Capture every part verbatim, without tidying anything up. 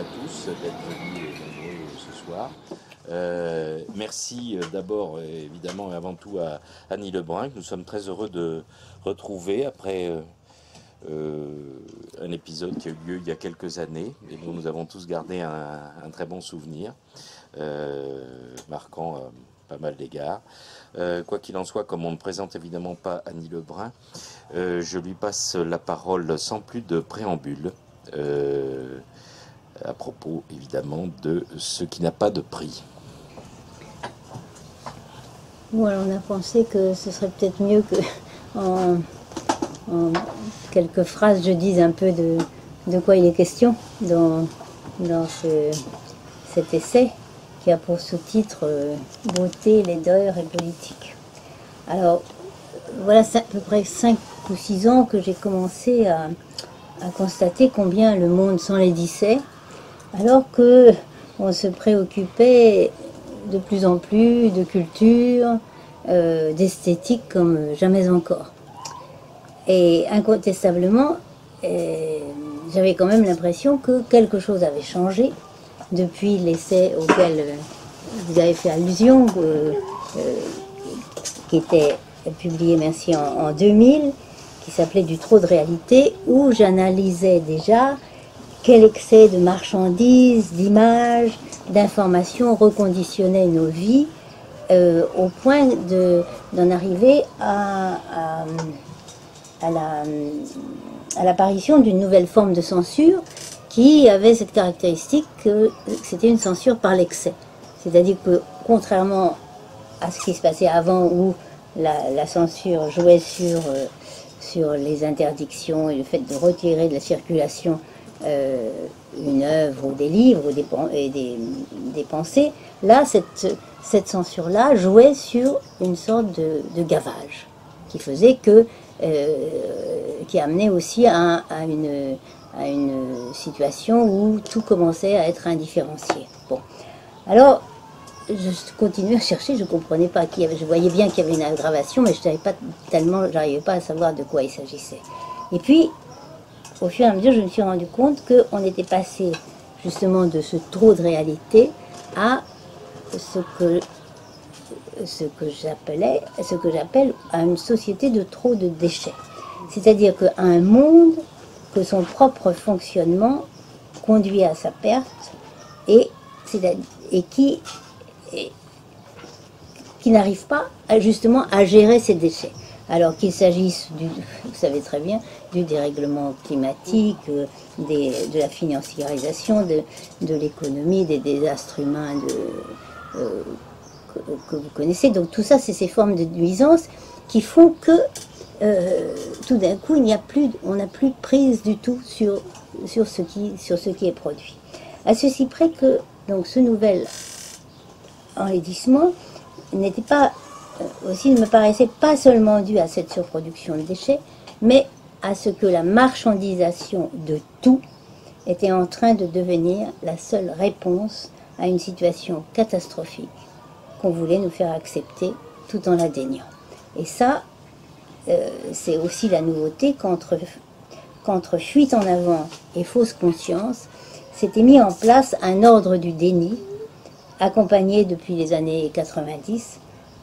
à tous d'être venus nombreux ce soir. Euh, merci d'abord, évidemment, et avant tout à Annie Lebrun, que nous sommes très heureux de retrouver après euh, euh, un épisode qui a eu lieu il y a quelques années et dont nous avons tous gardé un, un très bon souvenir, euh, marquant euh, pas mal d'égards. Euh, quoi qu'il en soit, comme on ne présente évidemment pas Annie Lebrun, euh, je lui passe la parole sans plus de préambule, euh, à propos évidemment de ce qui n'a pas de prix. Bon, alors on a pensé que ce serait peut-être mieux que en, en quelques phrases je dise un peu de, de quoi il est question dans, dans ce, cet essai qui a pour sous-titre euh, « Beauté, laideur et politique ». Alors, voilà à peu près cinq ou six ans que j'ai commencé à, à constater combien le monde s'enlaidissait, alors que on se préoccupait de plus en plus de culture, euh, d'esthétique comme jamais encore. Et incontestablement, euh, j'avais quand même l'impression que quelque chose avait changé depuis l'essai auquel euh, vous avez fait allusion, euh, euh, qui était publié, merci, en, en deux mille, qui s'appelait « Du trop de réalité », où j'analysais déjà quel excès de marchandises, d'images, d'informations reconditionnait nos vies, euh, au point d'en arriver à, à, à la, à l'apparition d'une nouvelle forme de censure qui avait cette caractéristique que c'était une censure par l'excès. C'est-à-dire que, contrairement à ce qui se passait avant, où la, la censure jouait sur, euh, sur les interdictions et le fait de retirer de la circulation euh, une œuvre ou des livres ou des, et des, des pensées, là, cette, cette censure-là jouait sur une sorte de, de gavage qui faisait que, euh, qui amenait aussi à, à, une, à une situation où tout commençait à être indifférencié. Bon. Alors, je continuais à chercher, je ne comprenais pas qui avait, je voyais bien qu'il y avait une aggravation, mais je savais pas tellement, j'arrivais pas à savoir de quoi il s'agissait. Et puis, au fur et à mesure, je me suis rendu compte qu'on était passé justement de ce trop de réalité à ce que ce que j'appelais, ce que j'appelle à une société de trop de déchets. C'est-à-dire qu'à un monde que son propre fonctionnement conduit à sa perte et, et qui Et qui n'arrive pas à, justement à gérer ces déchets. Alors qu'il s'agisse, du, vous savez très bien, du dérèglement climatique, euh, des, de la financiarisation de, de l'économie, des désastres humains de, euh, que, que vous connaissez. Donc tout ça, c'est ces formes de nuisance qui font que euh, tout d'un coup, il n'y a plus, on n'a plus de prise du tout sur, sur, ce qui, sur ce qui est produit. À ceci près que donc, ce nouvel enlaidissement n'était pas aussi, ne me paraissait pas seulement dû à cette surproduction de déchets, mais à ce que la marchandisation de tout était en train de devenir la seule réponse à une situation catastrophique qu'on voulait nous faire accepter tout en la déniant. Et ça, euh, c'est aussi la nouveauté qu'entre qu'entre fuite en avant et fausse conscience, s'était mis en place un ordre du déni accompagné depuis les années quatre-vingt-dix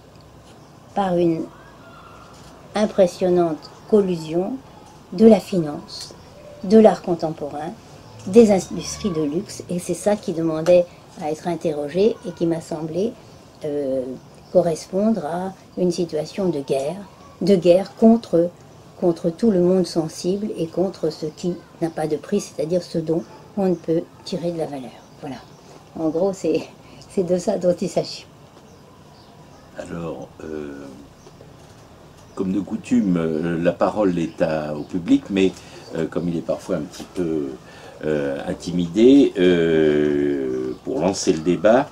par une impressionnante collusion de la finance, de l'art contemporain, des industries de luxe, et c'est ça qui demandait à être interrogé et qui m'a semblé euh, correspondre à une situation de guerre, de guerre contre, contre tout le monde sensible et contre ce qui n'a pas de prix, c'est-à-dire ce dont on ne peut tirer de la valeur. Voilà. En gros, c'est... C'est de ça dont il s'agit. Alors, euh, comme de coutume, euh, la parole est à, au public, mais euh, comme il est parfois un petit peu euh, intimidé, euh, pour lancer le débat,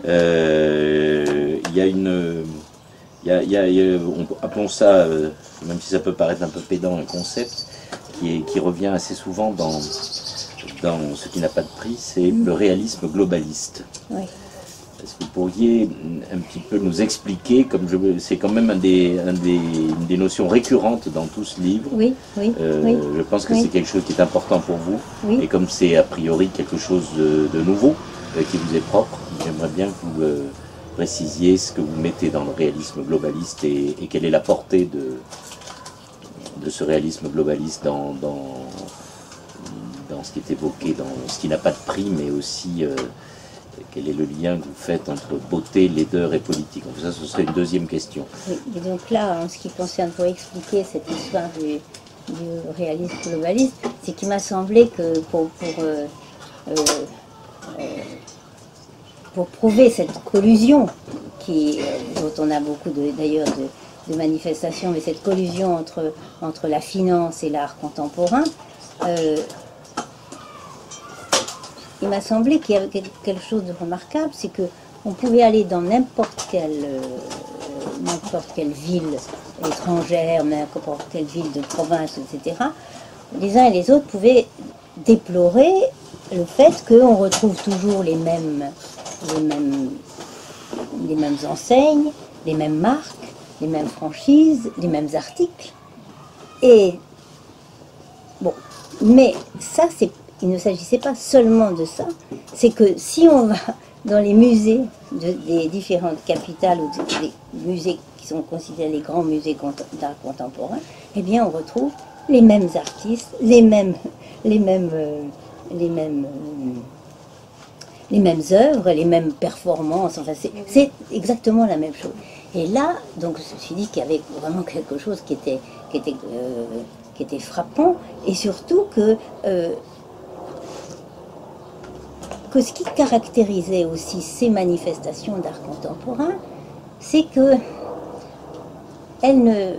euh, il y a une... Il y a, il y a, il y a, on, appelons ça, euh, même si ça peut paraître un peu pédant, un concept qui, est, qui revient assez souvent dans, dans ce qui n'a pas de prix, c'est le réalisme globaliste. Oui. Est-ce que vous pourriez un petit peu nous expliquer, comme c'est quand même un des, un des, une des notions récurrentes dans tout ce livre. Oui, oui. Euh, oui je pense que oui. c'est quelque chose qui est important pour vous. Oui. Et comme c'est a priori quelque chose de, de nouveau, euh, qui vous est propre, j'aimerais bien que vous euh, précisiez ce que vous mettez dans le réalisme globaliste et, et quelle est la portée de, de ce réalisme globaliste dans, dans, dans ce qui est évoqué, dans ce qui n'a pas de prix, mais aussi... Euh, quel est le lien que vous faites entre beauté, laideur et politique? Ça, ce serait une deuxième question. Oui, et donc là, en ce qui concerne, pour expliquer cette histoire du, du réalisme globaliste, c'est qu'il m'a semblé que pour, pour, euh, euh, euh, pour prouver cette collusion, qui, euh, dont on a beaucoup d'ailleurs de, de manifestations, mais cette collusion entre, entre la finance et l'art contemporain, euh, il m'a semblé qu'il y avait quelque chose de remarquable, c'est qu'on pouvait aller dans n'importe quelle, euh, n'importe quelle ville étrangère, n'importe quelle ville de province, et cetera. Les uns et les autres pouvaient déplorer le fait qu'on retrouve toujours les mêmes, les mêmes, les mêmes enseignes, les mêmes marques, les mêmes franchises, les mêmes articles. Et bon, mais ça c'est il ne s'agissait pas seulement de ça, c'est que si on va dans les musées de, des différentes capitales ou des musées qui sont considérés les grands musées d'art contemporain, eh bien on retrouve les mêmes artistes, les mêmes, les mêmes, euh, les mêmes, euh, les mêmes œuvres, les mêmes performances. Enfin, c'est exactement la même chose. Et là, donc, je me suis dit qu'il y avait vraiment quelque chose qui était, qui était, euh, qui était frappant, et surtout que euh, que ce qui caractérisait aussi ces manifestations d'art contemporain, c'est que elles ne,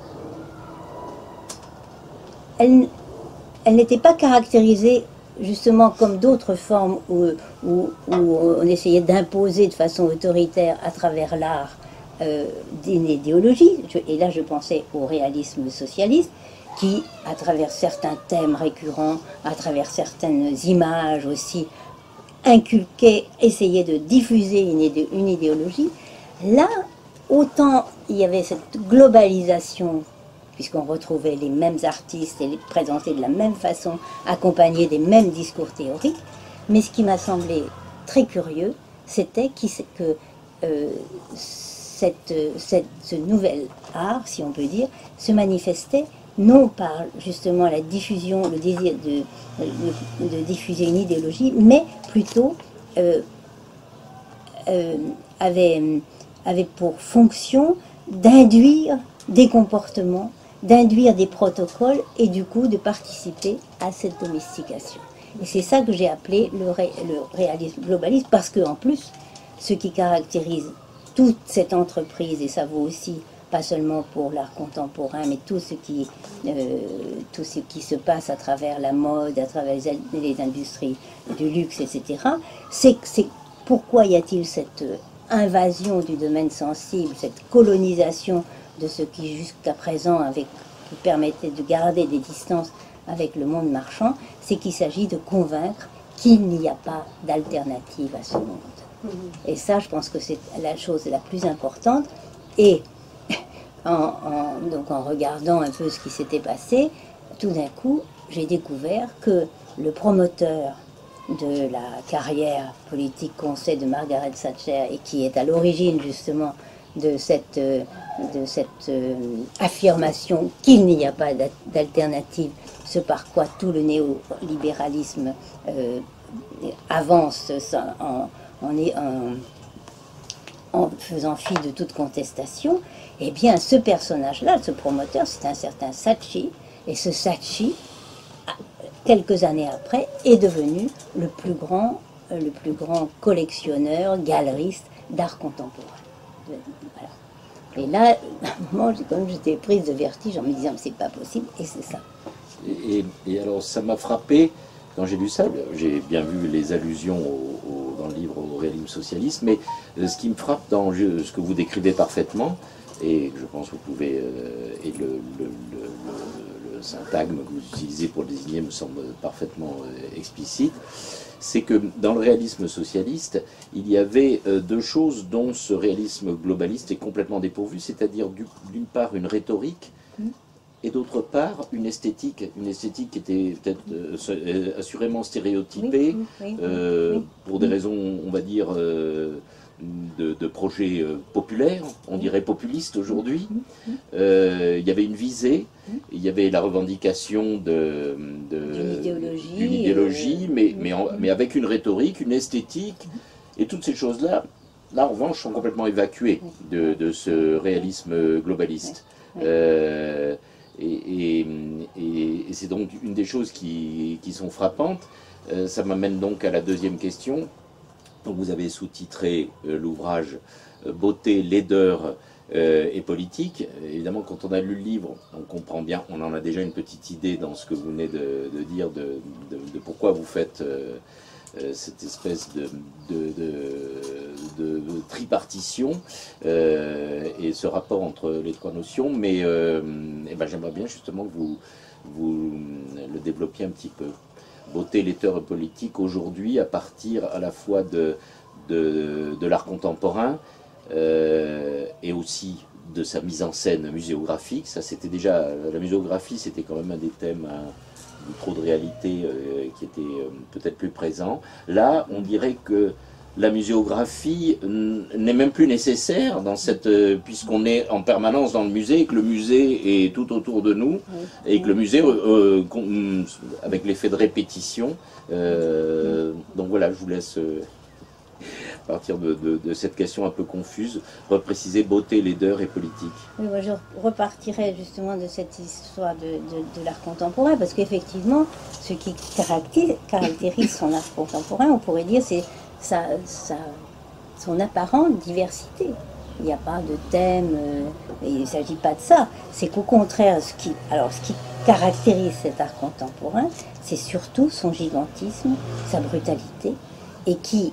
elles, elles n'étaient pas caractérisées justement comme d'autres formes où, où, où on essayait d'imposer de façon autoritaire à travers l'art euh, une idéologie. Et là, je pensais au réalisme socialiste, qui, à travers certains thèmes récurrents, à travers certaines images aussi, inculquer, essayer de diffuser une, idé une idéologie. Là, autant il y avait cette globalisation, puisqu'on retrouvait les mêmes artistes et les présentés de la même façon, accompagnés des mêmes discours théoriques, mais ce qui m'a semblé très curieux, c'était que euh, cette, cette, ce nouvel art, si on peut dire, se manifestait non par justement la diffusion, le désir de, de, de diffuser une idéologie, mais plutôt euh, euh, avait, avait pour fonction d'induire des comportements, d'induire des protocoles et du coup de participer à cette domestication. Et c'est ça que j'ai appelé le, ré, le réalisme globaliste, parce qu'en plus, ce qui caractérise toute cette entreprise, et ça vaut aussi pas seulement pour l'art contemporain, mais tout ce, qui, euh, tout ce qui se passe à travers la mode, à travers les, les industries du luxe, et cetera, c'est pourquoi y a-t-il cette invasion du domaine sensible, cette colonisation de ce qui jusqu'à présent avait, qui permettait de garder des distances avec le monde marchand, c'est qu'il s'agit de convaincre qu'il n'y a pas d'alternative à ce monde. Mmh. Et ça, je pense que c'est la chose la plus importante. Et En, en, donc en regardant un peu ce qui s'était passé, tout d'un coup, j'ai découvert que le promoteur de la carrière politique qu'on sait de Margaret Thatcher et qui est à l'origine justement de cette, de cette euh, affirmation qu'il n'y a pas d'alternative, ce par quoi tout le néolibéralisme euh, avance en, en, en en faisant fi de toute contestation, eh bien ce personnage-là, ce promoteur, c'est un certain Saatchi, et ce Saatchi, quelques années après, est devenu le plus grand, le plus grand collectionneur, galeriste d'art contemporain. Voilà. Et là, moi, comme j'étais prise de vertige en me disant, c'est pas possible, et c'est ça. Et, et, et alors, ça m'a frappé, quand j'ai lu ça, j'ai bien vu les allusions au, au, dans le livre au réalisme socialiste, mais euh, ce qui me frappe dans ce que vous décrivez parfaitement, et je pense que vous pouvez, euh, et le, le, le, le, syntagme que vous utilisez pour le désigner me semble parfaitement euh, explicite, c'est que dans le réalisme socialiste, il y avait euh, deux choses dont ce réalisme globaliste est complètement dépourvu, c'est-à-dire d'une part une rhétorique, mmh. et d'autre part une esthétique, une esthétique qui était peut-être euh, assurément stéréotypée, oui, oui, oui, euh, oui. pour des raisons, on va dire, euh, de, de projets euh, populaires, on dirait populistes aujourd'hui. Euh, il y avait une visée, il y avait la revendication de, de, idéologie, d'une idéologie, euh, mais, mais, en, mais avec une rhétorique, une esthétique, et toutes ces choses-là, là en revanche, sont complètement évacuées de, de ce réalisme globaliste. Euh, et, et, et, et c'est donc une des choses qui, qui sont frappantes. Euh, ça m'amène donc à la deuxième question. Donc vous avez sous-titré euh, l'ouvrage euh, « Beauté, laideur euh, et politique ». Évidemment, quand on a lu le livre, on comprend bien, on en a déjà une petite idée dans ce que vous venez de, de dire, de, de, de pourquoi vous faites euh, euh, cette espèce de, de, de, de, de tripartition euh, et ce rapport entre les trois notions. Mais euh, eh ben, j'aimerais bien justement que vous, vous le développiez un petit peu. Beauté, laideur et politique aujourd'hui à partir à la fois de, de, de l'art contemporain euh, et aussi de sa mise en scène muséographique. Ça, c'était déjà, la muséographie, c'était quand même un des thèmes hein, de trop de réalité euh, qui était euh, peut-être plus présent. Là, on dirait que la muséographie n'est même plus nécessaire dans cette, euh, puisqu'on est en permanence dans le musée et que le musée est tout autour de nous et que le musée, euh, euh, avec l'effet de répétition, euh, donc voilà, je vous laisse euh, à partir de, de, de cette question un peu confuse, repréciser beauté, laideur et politique. Oui, moi je repartirai justement de cette histoire de, de, de l'art contemporain, parce qu'effectivement, ce qui caractérise, caractérise son art contemporain, on pourrait dire, c'est Sa, sa, son apparente diversité. Il n'y a pas de thème, euh, il ne s'agit pas de ça. C'est qu'au contraire, ce qui, alors, ce qui caractérise cet art contemporain, c'est surtout son gigantisme, sa brutalité, et qui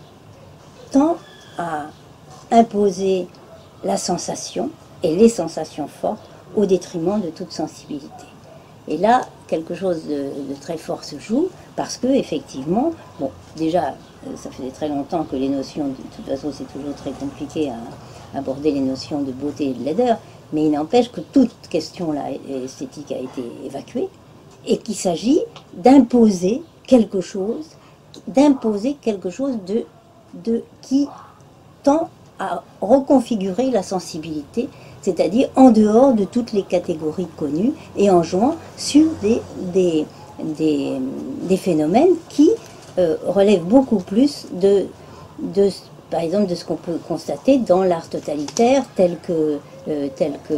tend à imposer la sensation et les sensations fortes au détriment de toute sensibilité. Et là, quelque chose de, de très fort se joue, parce que effectivement, bon, déjà, ça faisait très longtemps que les notions, de toute façon c'est toujours très compliqué à aborder les notions de beauté et de laideur, mais il n'empêche que toute question là, esthétique a été évacuée, et qu'il s'agit d'imposer quelque chose, d'imposer quelque chose de, de, qui tend à reconfigurer la sensibilité, c'est-à-dire en dehors de toutes les catégories connues, et en jouant sur des, des, des, des phénomènes qui Euh, relève beaucoup plus de, de, par exemple, de ce qu'on peut constater dans l'art totalitaire tel que, euh, tel que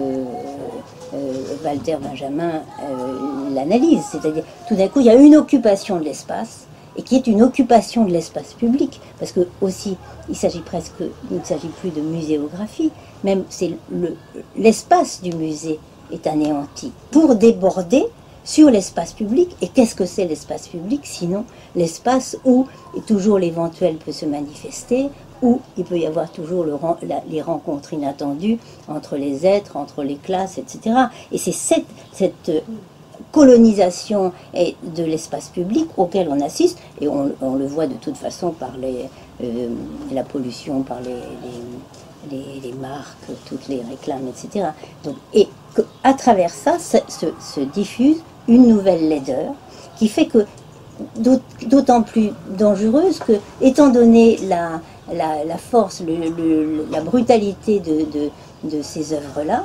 euh, Walter Benjamin euh, l'analyse. C'est-à-dire, tout d'un coup, il y a une occupation de l'espace, et qui est une occupation de l'espace public, parce que aussi, il s'agit presque, il ne s'agit plus de muséographie, même c'est le, l'espace du musée est anéanti pour déborder sur l'espace public. Et qu'est-ce que c'est l'espace public, sinon l'espace où toujours l'éventuel peut se manifester, où il peut y avoir toujours le, la, les rencontres inattendues entre les êtres, entre les classes, et cetera. Et c'est cette, cette colonisation de l'espace public auquel on assiste, et on, on le voit de toute façon par les, euh, la pollution, par les, les, les, les marques, toutes les réclames, et cetera. Donc, et que, à travers ça, se, se, se diffuse une nouvelle laideur qui fait que, d'autant plus dangereuse que, étant donné la, la, la force, le, le, la brutalité de, de, de ces œuvres-là,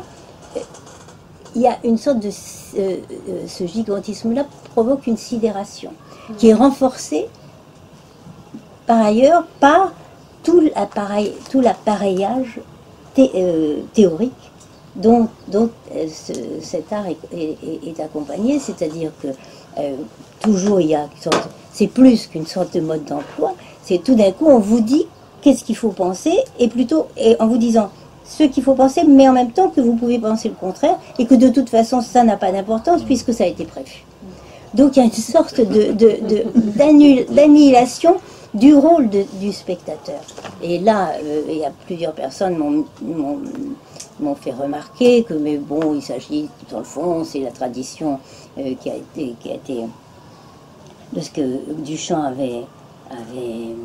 il y a une sorte de... Euh, ce gigantisme-là provoque une sidération qui est renforcée par ailleurs par tout l'appareil, tout l'appareillage thé, euh, théorique dont, dont euh, ce, cet art est, est, est accompagné, c'est-à-dire que euh, toujours il y a une sorte, c'est plus qu'une sorte de mode d'emploi, c'est tout d'un coup on vous dit qu'est-ce qu'il faut penser, et plutôt et en vous disant ce qu'il faut penser, mais en même temps que vous pouvez penser le contraire, et que de toute façon ça n'a pas d'importance puisque ça a été prévu. Donc il y a une sorte de, de, de, d'annihilation du rôle de, du spectateur. Et là, euh, il y a plusieurs personnes m'ont m'ont fait remarquer que, mais bon, il s'agit, dans le fond, c'est la tradition euh, qui a été, qui a été, de ce que Duchamp avait, avait,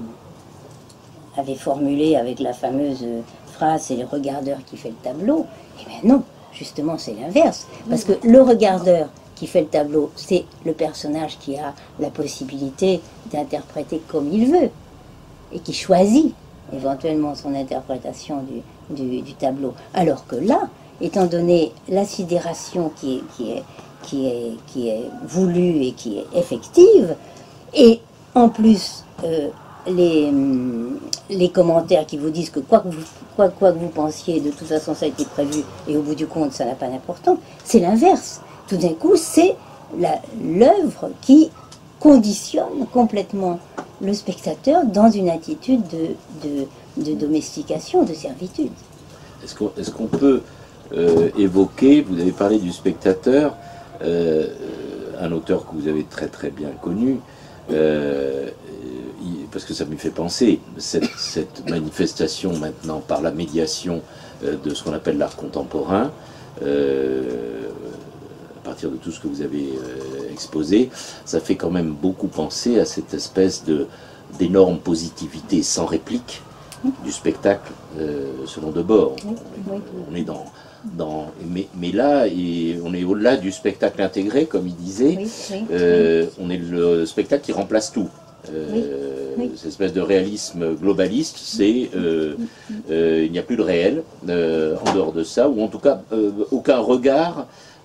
avait formulé avec la fameuse phrase, c'est le regardeur qui fait le tableau. Eh bien non, justement, c'est l'inverse. Parce que le regardeur qui fait le tableau, c'est le personnage qui a la possibilité d'interpréter comme il veut et qui choisit éventuellement son interprétation du, du, du tableau. Alors que là, étant donné la sidération qui est, qui est, qui est, qui est voulue et qui est effective, et en plus euh, les, les commentaires qui vous disent que quoi que vous, quoi, quoi que vous pensiez, de toute façon ça a été prévu et au bout du compte ça n'a pas d'importance, c'est l'inverse. Tout d'un coup, c'est l'œuvre qui conditionne complètement le spectateur dans une attitude de, de, de domestication, de servitude. Est-ce qu'on est-ce qu'on peut euh, évoquer, vous avez parlé du spectateur, euh, un auteur que vous avez très très bien connu, euh, il, parce que ça me fait penser, cette, cette manifestation maintenant par la médiation euh, de ce qu'on appelle l'art contemporain, euh, à partir de tout ce que vous avez euh, exposé, ça fait quand même beaucoup penser à cette espèce de d'énorme positivité sans réplique du spectacle euh, selon Debord. Oui, oui. On est dans, dans mais, mais là, et on est au-delà du spectacle intégré, comme il disait. Oui, oui, euh, oui. On est le spectacle qui remplace tout. Euh, oui, oui. Cette espèce de réalisme globaliste, c'est euh, euh, il n'y a plus de réel euh, en dehors de ça, ou en tout cas euh, aucun regard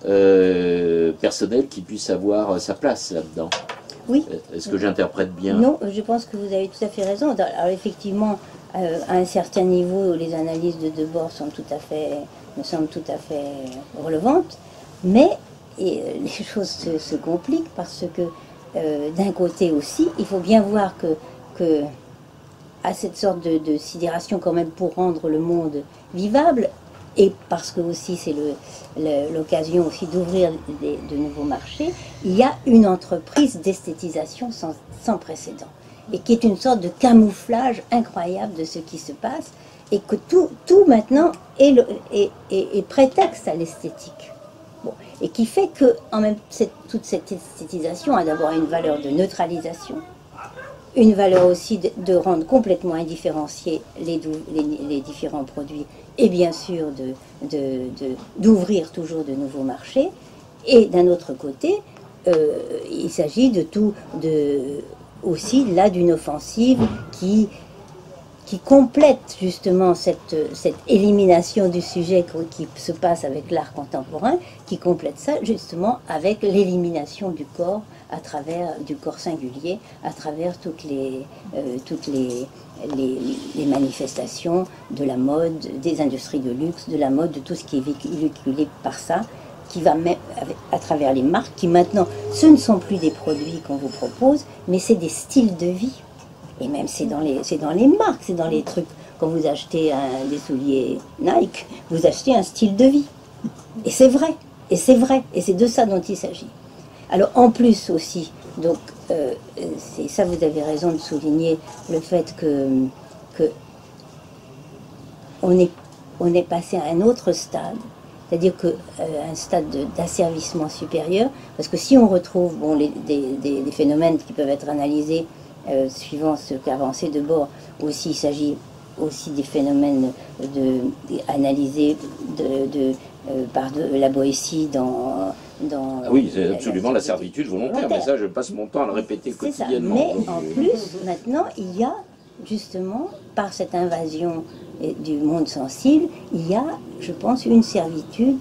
euh, personnel qui puisse avoir sa place là-dedans. Oui. Est-ce que j'interprète bien? Non, je pense que vous avez tout à fait raison. Alors effectivement, euh, à un certain niveau, les analyses de Debord sont tout à fait, me semblent tout à fait relevantes, mais et, euh, les choses se, se compliquent parce que euh, d'un côté aussi, il faut bien voir que, que à cette sorte de, de sidération quand même pour rendre le monde vivable, et parce que aussi c'est l'occasion aussi d'ouvrir de nouveaux marchés, il y a une entreprise d'esthétisation sans, sans précédent, et qui est une sorte de camouflage incroyable de ce qui se passe, et que tout, tout maintenant est, le, est, est, est prétexte à l'esthétique. Bon, et qui fait que en même, cette, toute cette esthétisation a d'abord une valeur de neutralisation, une valeur aussi de, de rendre complètement indifférenciés les, les, les différents produits, et bien sûr d'ouvrir de, de, de, toujours de nouveaux marchés. Et d'un autre côté, euh, il s'agit de tout, de, aussi là d'une offensive qui, qui complète justement cette, cette élimination du sujet qui se passe avec l'art contemporain, qui complète ça justement avec l'élimination du corps, à travers du corps singulier, à travers toutes les, euh, toutes les, les, les manifestations de la mode, des industries de luxe, de la mode, de tout ce qui est véhiculé par ça, qui va même à travers les marques, qui maintenant, ce ne sont plus des produits qu'on vous propose, mais c'est des styles de vie. Et même c'est dans les, c'est dans les marques, c'est dans les trucs. Quand vous achetez un, des souliers Nike, vous achetez un style de vie. Et c'est vrai, et c'est vrai, et c'est de ça dont il s'agit. Alors en plus aussi, donc euh, c'est ça, vous avez raison de souligner le fait que, que on est, on est passé à un autre stade, c'est-à-dire que euh, un stade d'asservissement supérieur, parce que si on retrouve bon, les, des, des, des phénomènes qui peuvent être analysés euh, suivant ce qu'avançait Debord, aussi il s'agit aussi des phénomènes de, analysés de, de, euh, par de, la Boétie dans... Dans ah oui, c'est absolument la, la servitude volontaire, mais ça, je passe mon temps à le répéter quotidiennement. Ça. Mais donc, en plus, maintenant, il y a justement, par cette invasion du monde sensible, il y a, je pense, une servitude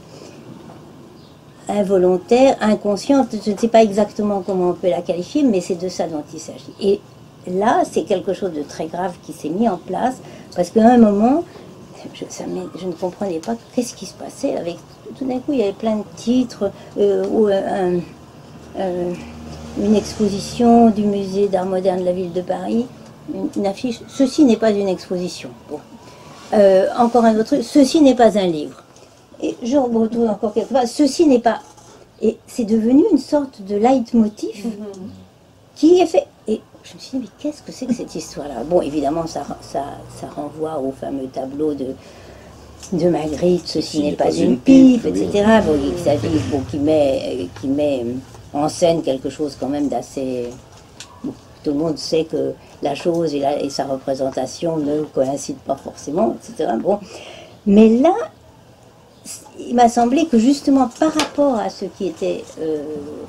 involontaire, inconsciente, je ne sais pas exactement comment on peut la qualifier, mais c'est de ça dont il s'agit. Et là, c'est quelque chose de très grave qui s'est mis en place, parce qu'à un moment, je, ça je ne comprenais pas qu'est-ce qui se passait avec... Tout d'un coup, il y avait plein de titres, euh, ou euh, euh, une exposition du musée d'art moderne de la ville de Paris, une, une affiche, ceci n'est pas une exposition. Bon. Euh, encore un autre truc, ceci n'est pas un livre. Et je me retrouve encore quelque part, ceci n'est pas... Et c'est devenu une sorte de leitmotiv mm-hmm. qui est fait... Et je me suis dit, mais qu'est-ce que c'est que cette histoire-là? Bon, évidemment, ça, ça, ça renvoie au fameux tableau de... de Magritte, ceci n'est pas, pas une pipe, pipe et cetera. Oui. Bon, il s'agit, bon, qui met, qui met en scène quelque chose quand même d'assez... Bon, tout le monde sait que la chose et, la, et sa représentation ne coïncident pas forcément, et cetera. Bon. Mais là, il m'a semblé que justement par rapport à ce qui était euh,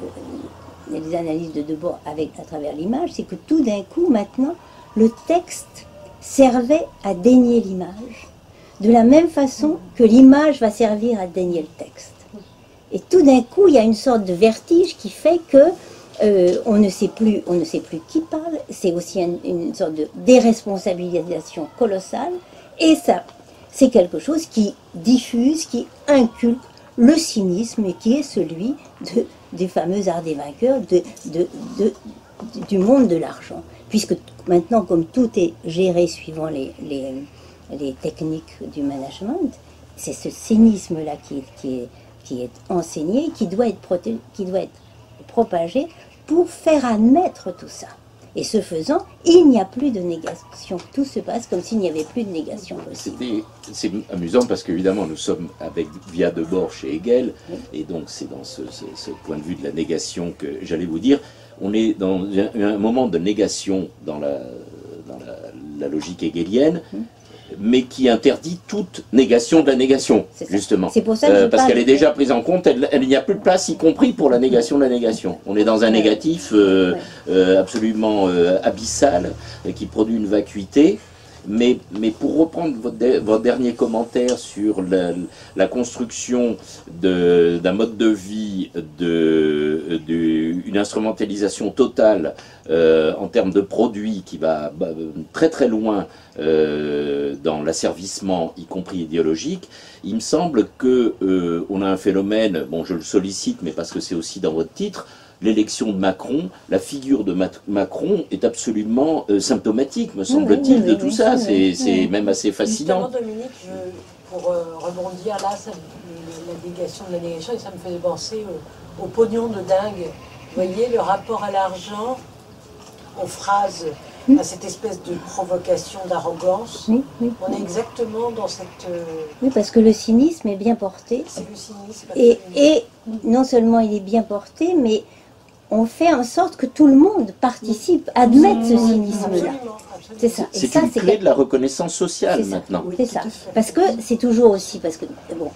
les analyses de Debord avec, à travers l'image, c'est que tout d'un coup, maintenant, le texte servait à dénier l'image, de la même façon que l'image va servir à dénier le texte. Et tout d'un coup, il y a une sorte de vertige qui fait que euh, on ne sait plus, on ne sait plus qui parle. C'est aussi une, une sorte de déresponsabilisation colossale, et ça, c'est quelque chose qui diffuse, qui inculque le cynisme, et qui est celui de, des fameux arts des vainqueurs, de, de, de, du monde de l'argent. Puisque maintenant, comme tout est géré suivant les, les, les techniques du management, c'est ce cynisme-là qui, qui, est, qui est enseigné, qui doit être, proté- qui doit être propagé pour faire admettre tout ça. Et ce faisant, il n'y a plus de négation. Tout se passe comme s'il n'y avait plus de négation possible. C'est amusant parce qu'évidemment, nous sommes avec via Debord chez Hegel, oui. Et donc c'est dans ce, ce, ce point de vue de la négation que j'allais vous dire. On est dans un, un moment de négation dans la, dans la, la logique hegelienne, mmh. mais qui interdit toute négation de la négation, justement. C'est pour ça que euh, je parce qu'elle est de... déjà prise en compte, elle, elle, il n'y a plus de place, y compris pour la négation de la négation. On est dans un négatif euh, ouais. euh, absolument euh, abyssal, euh, qui produit une vacuité. Mais, mais pour reprendre votre, de, votre dernier commentaire sur la, la construction d'un mode de vie, de, de, une instrumentalisation totale euh, en termes de produits qui va bah, très très loin euh, dans l'asservissement, y compris idéologique, il me semble que euh, on a un phénomène, bon je le sollicite, mais parce que c'est aussi dans votre titre, l'élection de Macron, la figure de Macron est absolument euh, symptomatique, me semble-t-il, oui, oui, de oui, tout oui, ça. Oui, c'est oui. même assez fascinant. Justement, Dominique, je, pour euh, rebondir là, ça, la négation de la négation, ça me faisait penser au, au pognon de dingue. Vous voyez, le rapport à l'argent, aux phrases, oui. à cette espèce de provocation, d'arrogance. Oui, oui, on oui. est exactement dans cette... Euh... Oui, parce que le cynisme est bien porté. C'est le cynisme. Et, et non seulement il est bien porté, mais on fait en sorte que tout le monde participe, admette ce cynisme-là. C'est ça. C'est une clé quelque... de la reconnaissance sociale maintenant. C'est ça. Parce que c'est toujours aussi, parce que bon,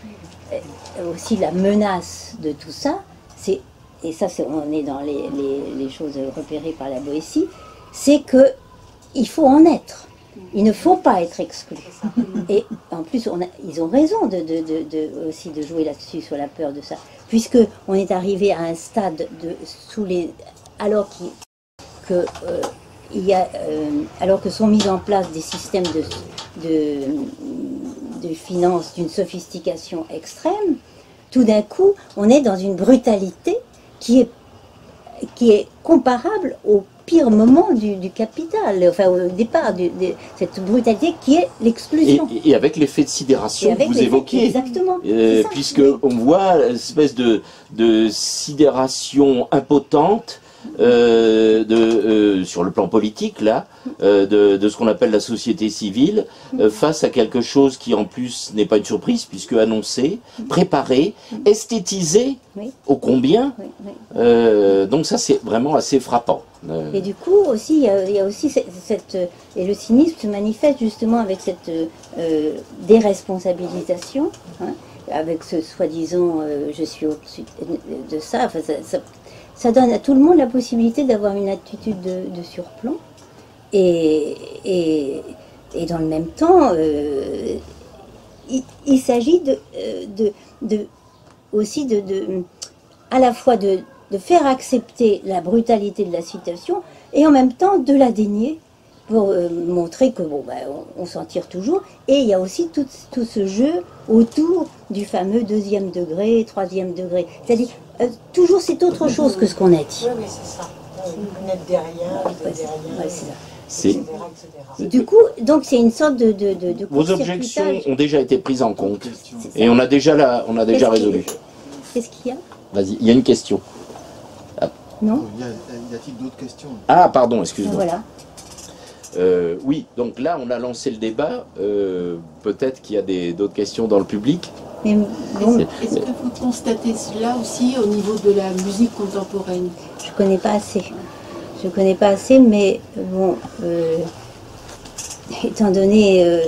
aussi la menace de tout ça, c'est, et ça c'est, on est dans les, les, les choses repérées par la Boétie, c'est que il faut en être. Il ne faut pas être exclu. Et en plus, on a, ils ont raison de, de, de, de, aussi de jouer là-dessus, sur la peur de ça. Puisque on est arrivé à un stade, de, sous les, alors qu'il que, euh, il y a, euh, alors que sont mis en place des systèmes de, de, de finances d'une sophistication extrême, tout d'un coup, on est dans une brutalité qui est, qui est comparable au pire moment du, du capital, enfin au départ de cette brutalité qui est l'exclusion. Et, et avec l'effet de sidération que vous évoquez, exactement, euh, puisque oui. on voit une espèce de, de sidération impotente euh, de, euh, sur le plan politique là, euh, de, de ce qu'on appelle la société civile, euh, face à quelque chose qui en plus n'est pas une surprise puisque annoncé, préparé, esthétisé, oui. ô combien. Oui, oui. Euh, donc ça c'est vraiment assez frappant. Et du coup, aussi, il y a, il y a aussi cette, cette... Et le cynisme se manifeste justement avec cette euh, déresponsabilisation, hein, avec ce soi-disant euh, « je suis au-dessus de ça ». Enfin, ça, ça. Ça donne à tout le monde la possibilité d'avoir une attitude de, de surplomb. Et, et, et dans le même temps, euh, il, il s'agit de, de, de, aussi de, de, à la fois de... de faire accepter la brutalité de la situation et en même temps de la dénier pour euh, montrer que bon, ben, on, on s'en tire toujours. Et il y a aussi tout, tout ce jeu autour du fameux deuxième degré, troisième degré. C'est-à-dire, euh, toujours c'est autre chose que ce qu'on a dit. Oui, oui, c'est ça. Vous n'êtes derrière, vous êtes derrière, ouais, c'est ça. C'est... et cetera, et cetera. Du coup, donc c'est une sorte de, de, de, de Vos objections ont déjà été prises en compte. C'est et ça. on a déjà, la, on a déjà Qu'est-ce résolu. Qu'est-ce qu'il y a? Vas-y, il y a une question. Non. Y a-t-il d'autres questions? Ah, pardon, excuse-moi. Voilà. Euh, oui, donc là, on a lancé le débat. Euh, Peut-être qu'il y a d'autres questions dans le public. Mais bon, Est-ce que vous constatez cela aussi au niveau de la musique contemporaine? je connais pas assez. Je connais pas assez, mais bon, euh, étant donné, euh,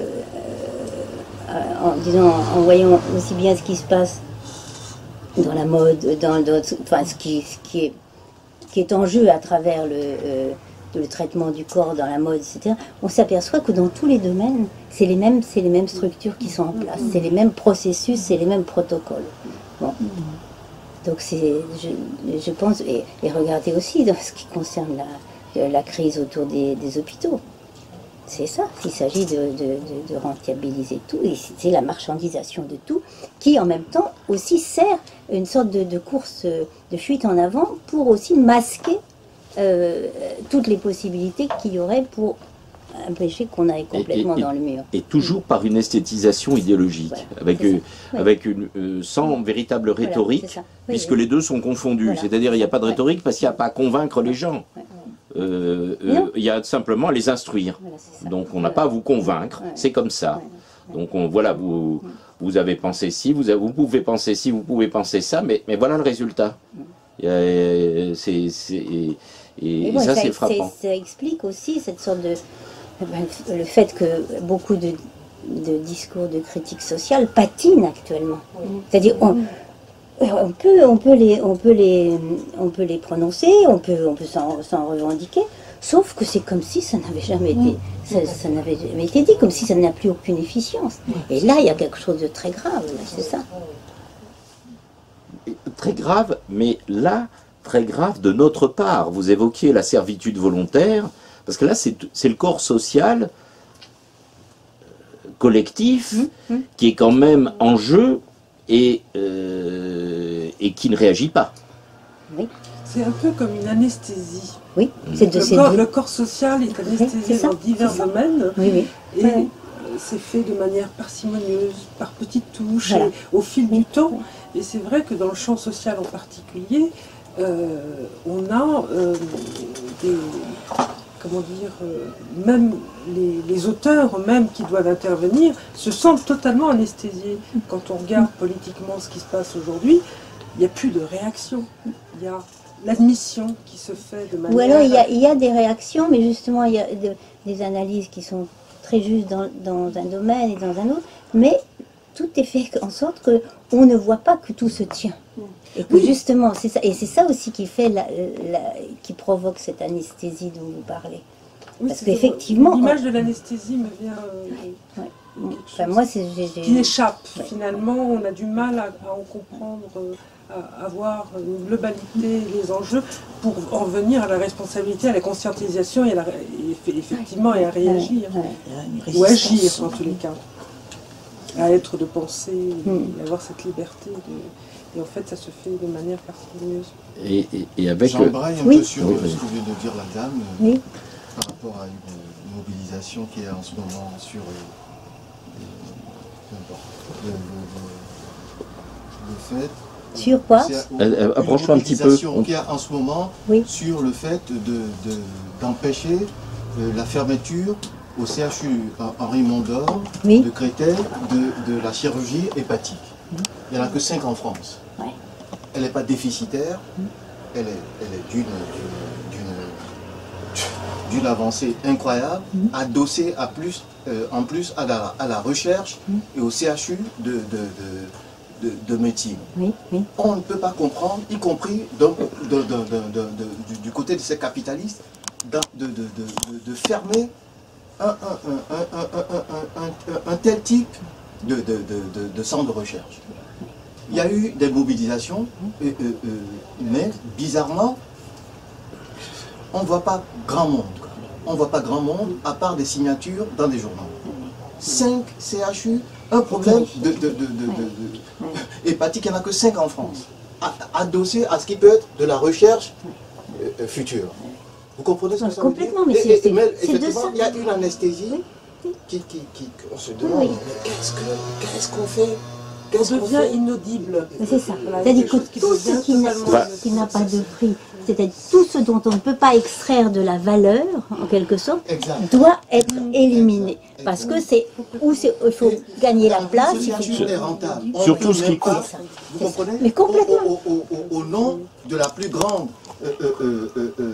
euh, en, disons, en voyant aussi bien ce qui se passe dans la mode, dans, dans enfin, ce qui, ce qui est, qui est en jeu à travers le, euh, le traitement du corps dans la mode, et cetera, on s'aperçoit que dans tous les domaines, c'est les mêmes, c'est les mêmes structures qui sont en place, c'est les mêmes processus, c'est les mêmes protocoles. Bon. Donc c'est, je, je pense, et, et regardez aussi dans ce qui concerne la, la crise autour des, des hôpitaux. C'est ça, il s'agit de, de, de, de rentabiliser tout, et c'est la marchandisation de tout, qui en même temps aussi sert une sorte de, de course, de fuite en avant, pour aussi masquer euh, toutes les possibilités qu'il y aurait pour empêcher qu'on aille complètement et, et, dans le mur. Et toujours par une esthétisation idéologique, voilà, avec, euh, oui. avec une, euh, sans véritable rhétorique, voilà, oui, puisque oui. les deux sont confondus. Voilà. C'est-à-dire il n'y a pas de rhétorique parce qu'il n'y a pas à convaincre les gens. Ouais. Euh, euh, il y a simplement à les instruire. Voilà, donc on n'a pas à vous convaincre, ouais. c'est comme ça. Ouais. Donc on, voilà, vous, vous avez pensé ci, vous, avez, vous pouvez penser ci, vous pouvez penser ça, mais, mais voilà le résultat. Ouais. C'est, et, et bon, ça, ça c'est frappant. Ça explique aussi cette sorte de... le fait que beaucoup de, de discours de critique sociale patinent actuellement. Oui. C'est-à-dire, on, on, peut, on, peut les, on, peut les, on peut les prononcer, on peut, on peut s'en revendiquer, sauf que c'est comme si ça n'avait jamais été, ça, ça n'avait jamais été dit, comme si ça n'a plus aucune efficience. Et là, il y a quelque chose de très grave, c'est ça. Très grave, mais là, très grave de notre part. Vous évoquiez la servitude volontaire. Parce que là, c'est le corps social collectif mmh, mmh. qui est quand même en jeu et, euh, et qui ne réagit pas. Oui. C'est un peu comme une anesthésie. Oui, c'est de le, corps, le corps social est anesthésié oui, dans divers domaines. Oui, oui. Et ouais. c'est fait de manière parcimonieuse, par petites touches, voilà. au fil oui. du temps. Et c'est vrai que dans le champ social en particulier, euh, on a euh, des... comment dire, euh, même les, les auteurs même qui doivent intervenir se sentent totalement anesthésiés. Quand on regarde politiquement ce qui se passe aujourd'hui, il n'y a plus de réaction. Il y a l'admission qui se fait de manière... Ou alors il y a, il y a des réactions, mais justement il y a de, des analyses qui sont très justes dans, dans un domaine et dans un autre, mais tout est fait en sorte qu'on ne voit pas que tout se tient. Et que oui. justement, c'est ça, et c'est ça aussi qui fait, la, la, qui provoque cette anesthésie dont vous parlez. Oui, parce qu'effectivement, l'image on... de l'anesthésie me vient. Euh, ouais. Ouais. Enfin, moi, c'est qui échappe. Ouais. Finalement, on a du mal à, à en comprendre, à, à voir une globalité, les enjeux, pour en venir à la responsabilité, à la conscientisation et, à la, et effectivement et à réagir ouais. ou agir en tous les cas, à être de penser, mm. et avoir cette liberté de. Et en fait, ça se fait de manière parcimonieuse. Et, et, et avec... J'embraye un oui. peu sur oui, ce que vient de dire la dame, oui. par rapport à une mobilisation qui est en ce moment sur... Euh, euh, le, le, le, le fait... Sur quoi euh, Approche-toi un petit peu. Qui est en ce moment oui. sur le fait d'empêcher de, de, euh, la fermeture au C H U Henri Mondor oui. de Créteil de, de la chirurgie hépatique. Mmh. Il n'y en a que cinq en France. Ouais. Elle n'est pas déficitaire, mmh. elle est, elle est d'une d'une avancée incroyable, mmh. adossée à plus, euh, en plus à la, à la recherche mmh. et au C H U de, de, de, de, de médecine. Oui, oui. On ne peut pas comprendre, y compris donc, de, de, de, de, de, du, du côté de ces capitalistes, de, de, de, de, de fermer un, un, un, un, un, un, un, un tel type de, de, de, de, de centre de recherche. Il y a eu des mobilisations, euh, euh, mais bizarrement, on ne voit pas grand monde. On ne voit pas grand monde à part des signatures dans des journaux. cinq C H U, un problème de, de, de, de, de, de hépatique, il n'y en a que cinq en France, adossé à ce qui peut être de la recherche euh, future. Vous comprenez ce que ça veut dire? Complètement, mais c'est effectivement, il y a une anesthésie qui, qui, qui on se demande, mais qu'est-ce qu'on qu'est-ce qu'on fait? Elle devient inaudible. C'est ça. Voilà, C'est-à-dire quelque que chose qui tout ce devient qui n'a totalement qui n'a pas de prix, c'est-à-dire tout ce dont on ne peut pas extraire de la valeur, en quelque sorte, Exact. doit être éliminé. Parce que c'est où c'est- il faut gagner la place. Ce il faut- culture est rentable. On Surtout ne ce met qui pas, compte. vous comprenez, Mais complètement. Au, au- au- au- au nom de la plus grande euh, euh, euh, euh, euh,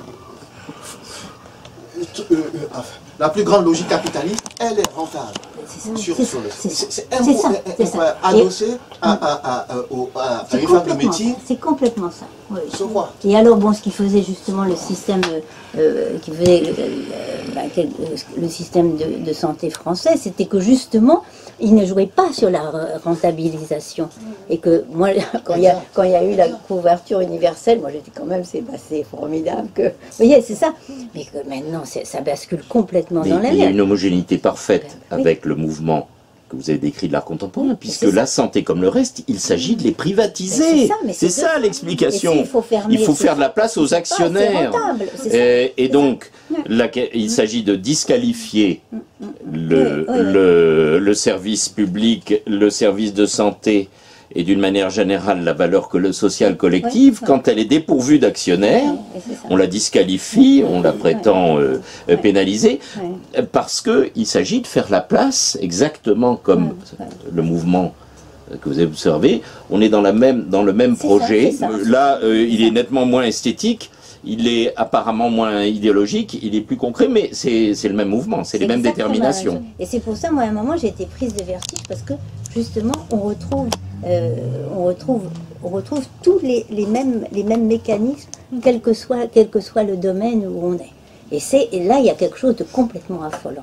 euh, euh, enfin, la plus grande logique capitaliste, elle est rentable. C'est ça, Sur, c'est sur le- ça, c'est c'est- ça. c'est un C'est mot- ça, un- c'est un- ça. un- Et- adossé à, à, à, à, au- à- à C'est une femme de complètement métier. ça. C'est complètement ça. Oui. Se voit. Et alors, bon, ce qui faisait justement le système, euh, euh, qui faisait euh, euh, bah, quel- euh, le système de, de santé français, c'était que justement, il ne jouait pas sur la re- rentabilisation. Et que moi, quand il y a, quand il y a eu la couverture universelle, moi j'étais quand même, c'est bah, c'est formidable que. Vous voyez, c'est ça. Mais que maintenant, c'est- ça bascule complètement Mais dans la il y a mer. une homogénéité parfaite Oui. avec le mouvement que vous avez décrit de l'art contemporain, puisque c'est ça. la santé comme le reste, il s'agit de les Mais privatiser. c'est ça, mais C'est c'est ça ça. l'explication. Et s'il faut fermer, Il faut c'est- faire de la place aux c'est actionnaires. rentable, c'est ça. Et, et C'est donc, ça. Ouais. la- il s'agit de disqualifier le, Oui, oui, oui. le- le service public, le service de santé et d'une manière générale la valeur co- sociale collective, Oui, oui. quand elle est dépourvue d'actionnaires, Oui, c'est ça. on la disqualifie, on la prétend euh, euh, pénalisée, Ouais. euh, parce qu'il s'agit de faire la place, exactement comme Ouais, ouais. le mouvement euh, que vous avez observé, on est dans, la même, dans le même C'est ça, projet. c'est ça. Euh, Là, euh, il est nettement moins esthétique, il est apparemment moins idéologique, il est plus concret, mais c'est c'est le même mouvement, c'est les mêmes exactement la même déterminations. chose. Et c'est pour ça, moi, à un moment, j'ai été prise de vertige parce que, justement, on retrouve, euh, on retrouve, on retrouve tous les, les, mêmes, les mêmes mécanismes, quel que soit, quel que soit le domaine où on est. Et, c'est, et là, il y a quelque chose de complètement affolant.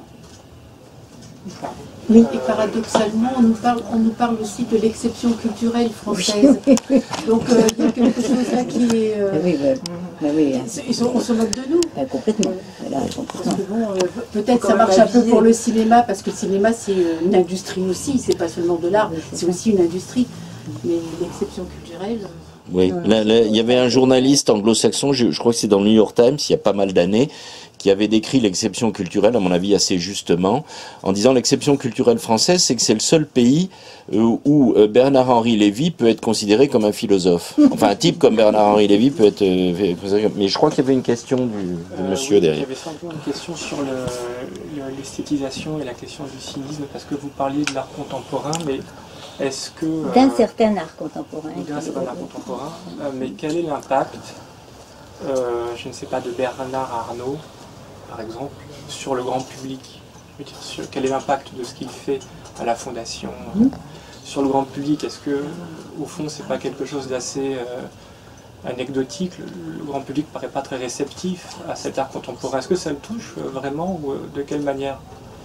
Oui. Et paradoxalement, on nous parle, on nous parle aussi de l'exception culturelle française. Oui, oui, Donc euh, il y a quelque chose là qui est... euh, oui, oui, oui, oui, ils sont- on se moque de nous. euh, complètement. Là, Parce complètement. que bon, euh, peut-être Quand ça même marche un peu habillé. pour le cinéma, parce que le cinéma c'est euh, une industrie aussi, c'est pas seulement de l'art, Oui, c'est c'est ça. aussi une industrie. Mais l'exception culturelle... euh, Oui, là, là, il y avait un journaliste anglo-saxon, je, je crois que c'est dans le New York Times, il y a pas mal d'années, qui avait décrit l'exception culturelle, à mon avis assez justement, en disant l'exception culturelle française, c'est que c'est le seul pays euh, où euh, Bernard-Henri Lévy peut être considéré comme un philosophe. Enfin, un type comme Bernard-Henri Lévy peut être euh, considéré comme... Mais je crois qu'il y avait une question du, du Euh, monsieur oui, derrière. J'avais simplement une question sur le- le- l'esthétisation et la question du cynisme, parce que vous parliez de l'art contemporain, mais est-ce que... euh, D'un certain art contemporain. d'un certain art contemporain, euh, mais quel est l'impact, euh, je ne sais pas, de Bernard Arnault, par exemple, sur le grand public? Je veux dire, sur- quel est l'impact de ce qu'il fait à la Fondation euh, sur le grand public? Est-ce que, au fond, c'est pas quelque chose d'assez euh, anecdotique? Le, le grand public paraît pas très réceptif à cet art contemporain. Est-ce que ça le touche euh, vraiment, ou euh, de quelle manière?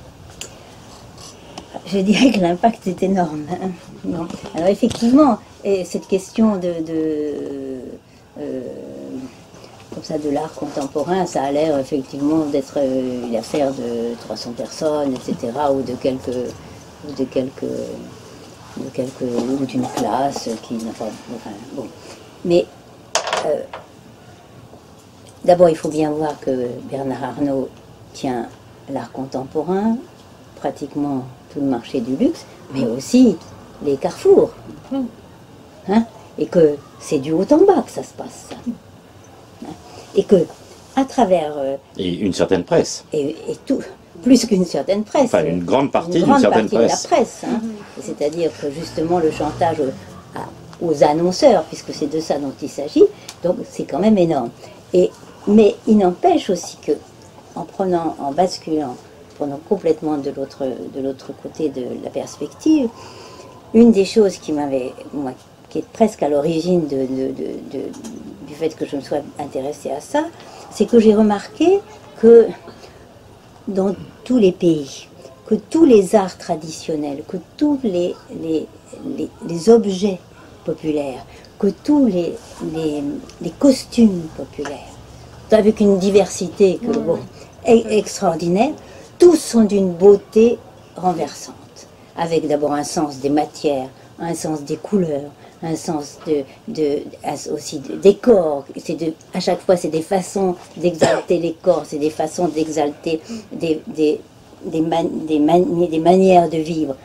Je dirais que l'impact est énorme. hein. Non. Alors effectivement, et cette question de, de euh, comme ça, de l'art contemporain, ça a l'air effectivement d'être euh, une affaire de trois cents personnes, et cetera, ou de quelques, ou de quelques, de quelques, ou d'une classe qui n'a pas, enfin, bon. Mais euh, d'abord, il faut bien voir que Bernard Arnault tient l'art contemporain, pratiquement tout le marché du luxe, mais aussi les carrefours. Hein, et que c'est du haut en bas que ça se passe. ça. Hein, et que, à travers, euh, Et une certaine presse. et, et tout, plus qu'une certaine presse, Enfin, une grande partie une d'une grande certaine partie de la presse. presse. hein. C'est-à-dire que justement le chantage aux, à- aux annonceurs, puisque c'est de ça dont il s'agit, donc c'est quand même énorme. Et, mais il n'empêche aussi que, en prenant, en basculant, prenant complètement de l'autre de l'autre côté de la perspective, une des choses qui m'avait, moi, qui est presque à l'origine de, de- de- de- du fait que je me sois intéressée à ça, c'est que j'ai remarqué que dans tous les pays, que tous les arts traditionnels, que tous les, les, les, les objets populaires, que tous les, les, les costumes populaires, avec une diversité que, bon, e- extraordinaire, tous sont d'une beauté renversante, avec d'abord un sens des matières, un sens des couleurs, un sens de, de, aussi de- des corps. C'est de, à chaque fois, c'est des façons d'exalter les corps, c'est des façons d'exalter des, des, des, man- des, mani- des manières de vivre.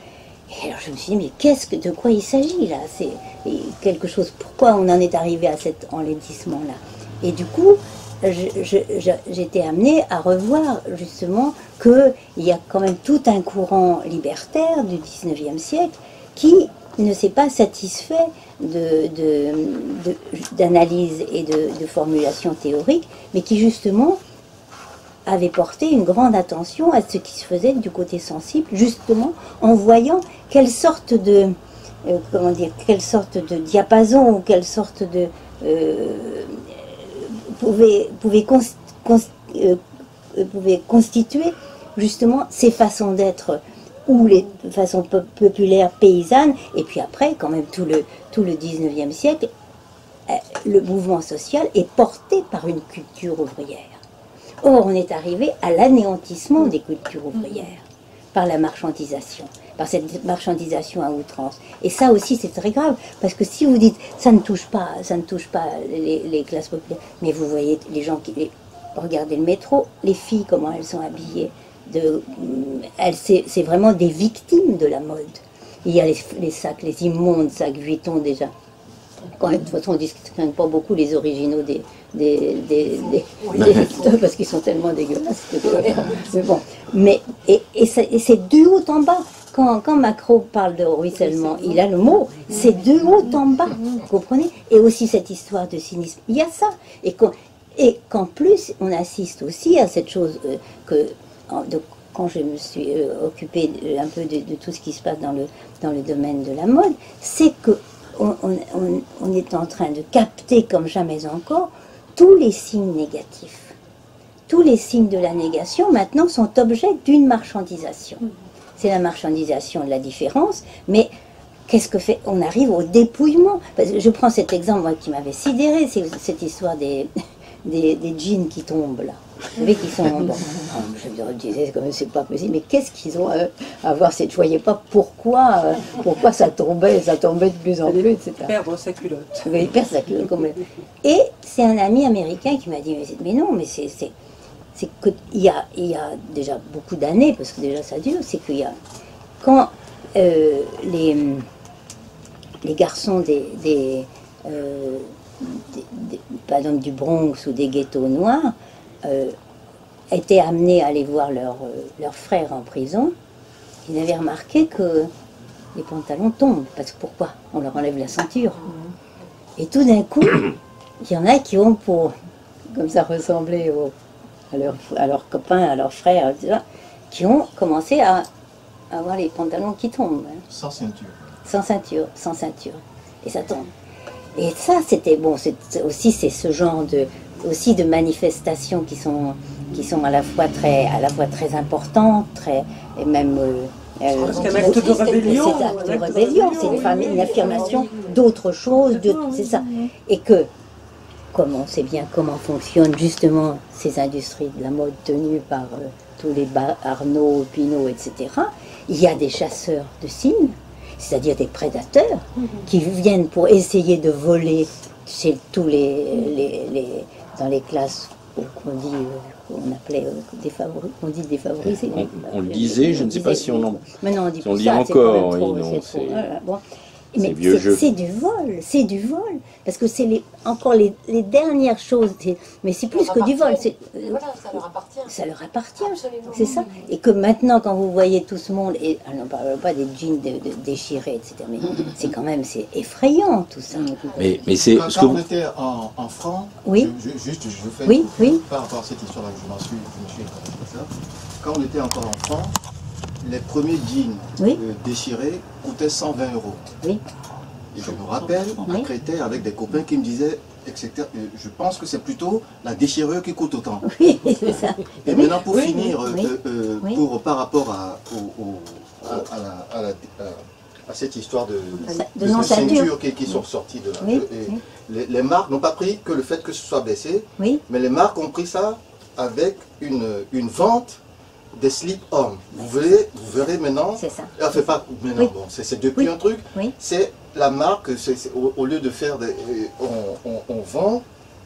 Et alors je me suis dit, mais qu'est-ce que, de quoi il s'agit là? C'est quelque chose, pourquoi on en est arrivé à cet enlaidissement-là? Et du coup, j'étais amenée à revoir justement qu'il y a quand même tout un courant libertaire du dix-neuvième siècle qui ne s'est pas satisfait d'analyse et de, de formulation théorique, mais qui justement avait porté une grande attention à ce qui se faisait du côté sensible, justement en voyant quelle sorte de, euh, comment dire, quelle sorte de diapason ou quelle sorte de euh, pouvait, pouvait, cons, cons, euh, pouvait constituer justement ces façons d'être ou les façons populaires paysannes, et puis après, quand même, tout le, tout le dix-neuvième siècle, le mouvement social est porté par une culture ouvrière. Or, on est arrivé à l'anéantissement des cultures ouvrières, par la marchandisation, par cette marchandisation à outrance. Et ça aussi, c'est très grave, parce que si vous dites, ça ne touche pas, ça ne touche pas les, les classes populaires, mais vous voyez les gens qui... Les, regardez le métro, les filles, comment elles sont habillées. C'est vraiment des victimes de la mode. Il y a les, les sacs, les immondes sacs Vuitton déjà. Quand même, de toute façon, on ne discrimine pas beaucoup les originaux des, des, des, des, oui. des parce qu'ils sont tellement dégueulasses. Mais bon, mais, et, et c'est du haut en bas. Quand, quand Macron parle de ruissellement, il a le mot, c'est de haut en bas, vous comprenez? Et aussi cette histoire de cynisme, il y a ça. Et qu'en et qu'en plus, on assiste aussi à cette chose euh, que... Donc, quand je me suis euh, occupée de, un peu de, de tout ce qui se passe dans le, dans le domaine de la mode, c'est qu'on on, on, on est en train de capter comme jamais encore tous les signes négatifs. Tous les signes de la négation, maintenant, sont objets d'une marchandisation. C'est la marchandisation de la différence, mais qu'est-ce que fait? On arrive au dépouillement. Parce que je prends cet exemple moi, qui m'avait sidéré, c'est cette histoire des, des, des jeans qui tombent, là. Vous savez qu'ils sont... Bon, je me disais, c'est pas possible, mais qu'est-ce qu'ils ont à, à voir? Je ne voyais pas pourquoi, euh, pourquoi ça tombait, ça tombait de plus en plus, et cetera. Perdre sa culotte. Oui, il perd sa culotte. Comme... Et c'est un ami américain qui m'a dit, mais, mais non, mais c'est... C'est qu'il y a, il y a déjà beaucoup d'années, parce que déjà ça dure, c'est qu'il y a... Quand euh, les, les garçons des... des, euh, des, des par exemple du Bronx ou des ghettos noirs, Euh, étaient amenés à aller voir leur, euh, leur frère en prison, ils avaient remarqué que les pantalons tombent. Parce que pourquoi? On leur enlève la ceinture. Et tout d'un coup, il y en a qui ont pour, comme ça, ressembler au, à, leur, à leurs copains, à leurs frères, et cetera, qui ont commencé à, à avoir les pantalons qui tombent. Hein. Sans ceinture. Sans ceinture, sans ceinture. Et ça tombe. Et ça, c'était bon, c'est aussi c'est ce genre de... aussi de manifestations qui sont, qui sont à la fois très, à la fois très importantes, très, et même... Euh, euh, c'est un acte de rébellion. C'est un acte de rébellion, c'est une, une affirmation d'autre chose, c'est ça. Et que, comme on sait bien comment fonctionnent justement ces industries de la mode tenues par euh, tous les Arnaud, Pinault, et cetera, il y a des chasseurs de signes, c'est-à-dire des prédateurs, qui viennent pour essayer de voler chez tous les... les, les dans les classes qu'on dit, qu'on appelait défavorisées, qu'on dit défavorisées. On, on le disait, je ne sais pas si on en... Maintenant on dit si on plus lit ça, encore, c'est oui, non, c'est... Voilà, bon. Mais vieux jeux. C'est du vol, c'est du vol, parce que c'est les, encore les, les dernières choses, mais c'est plus que du vol. Voilà, ça leur appartient. Ça leur appartient, c'est ça. Et que maintenant, quand vous voyez tout ce monde, et on ne parle pas des jeans de, de, déchirés, et cetera, mais c'est quand même, c'est effrayant tout ça. Mais, mais c'est... Quand, quand on était en, en franc, oui. je, je, juste je fais oui, oui. par rapport à cette histoire-là, je m'en suis, je me suis intéressé à ça. Quand on était encore en franc, les premiers jeans oui. euh, déchirés coûtaient cent vingt euros. Oui. Et je me rappelle, oui. à Créteil, avec des copains qui me disaient, et cetera, euh, je pense que c'est plutôt la déchirure qui coûte autant. Oui, c'est ça. Et oui. maintenant, pour oui. finir, oui. euh, euh, oui. Pour, par rapport à, au, au, à, à, la, à, la, à cette histoire de, de, de, de ceintures qui, qui sont sorties de là. Oui. Et oui. Les, les marques n'ont pas pris que le fait que ce soit baissé, oui. mais les marques ont pris ça avec une, une vente des slip-hommes. Vous verrez, vous verrez maintenant, c'est ça. Enfin, pas maintenant, oui. bon, c'est depuis oui. un truc, oui. c'est la marque, c est, c est, au, au lieu de faire des... On, on, on vend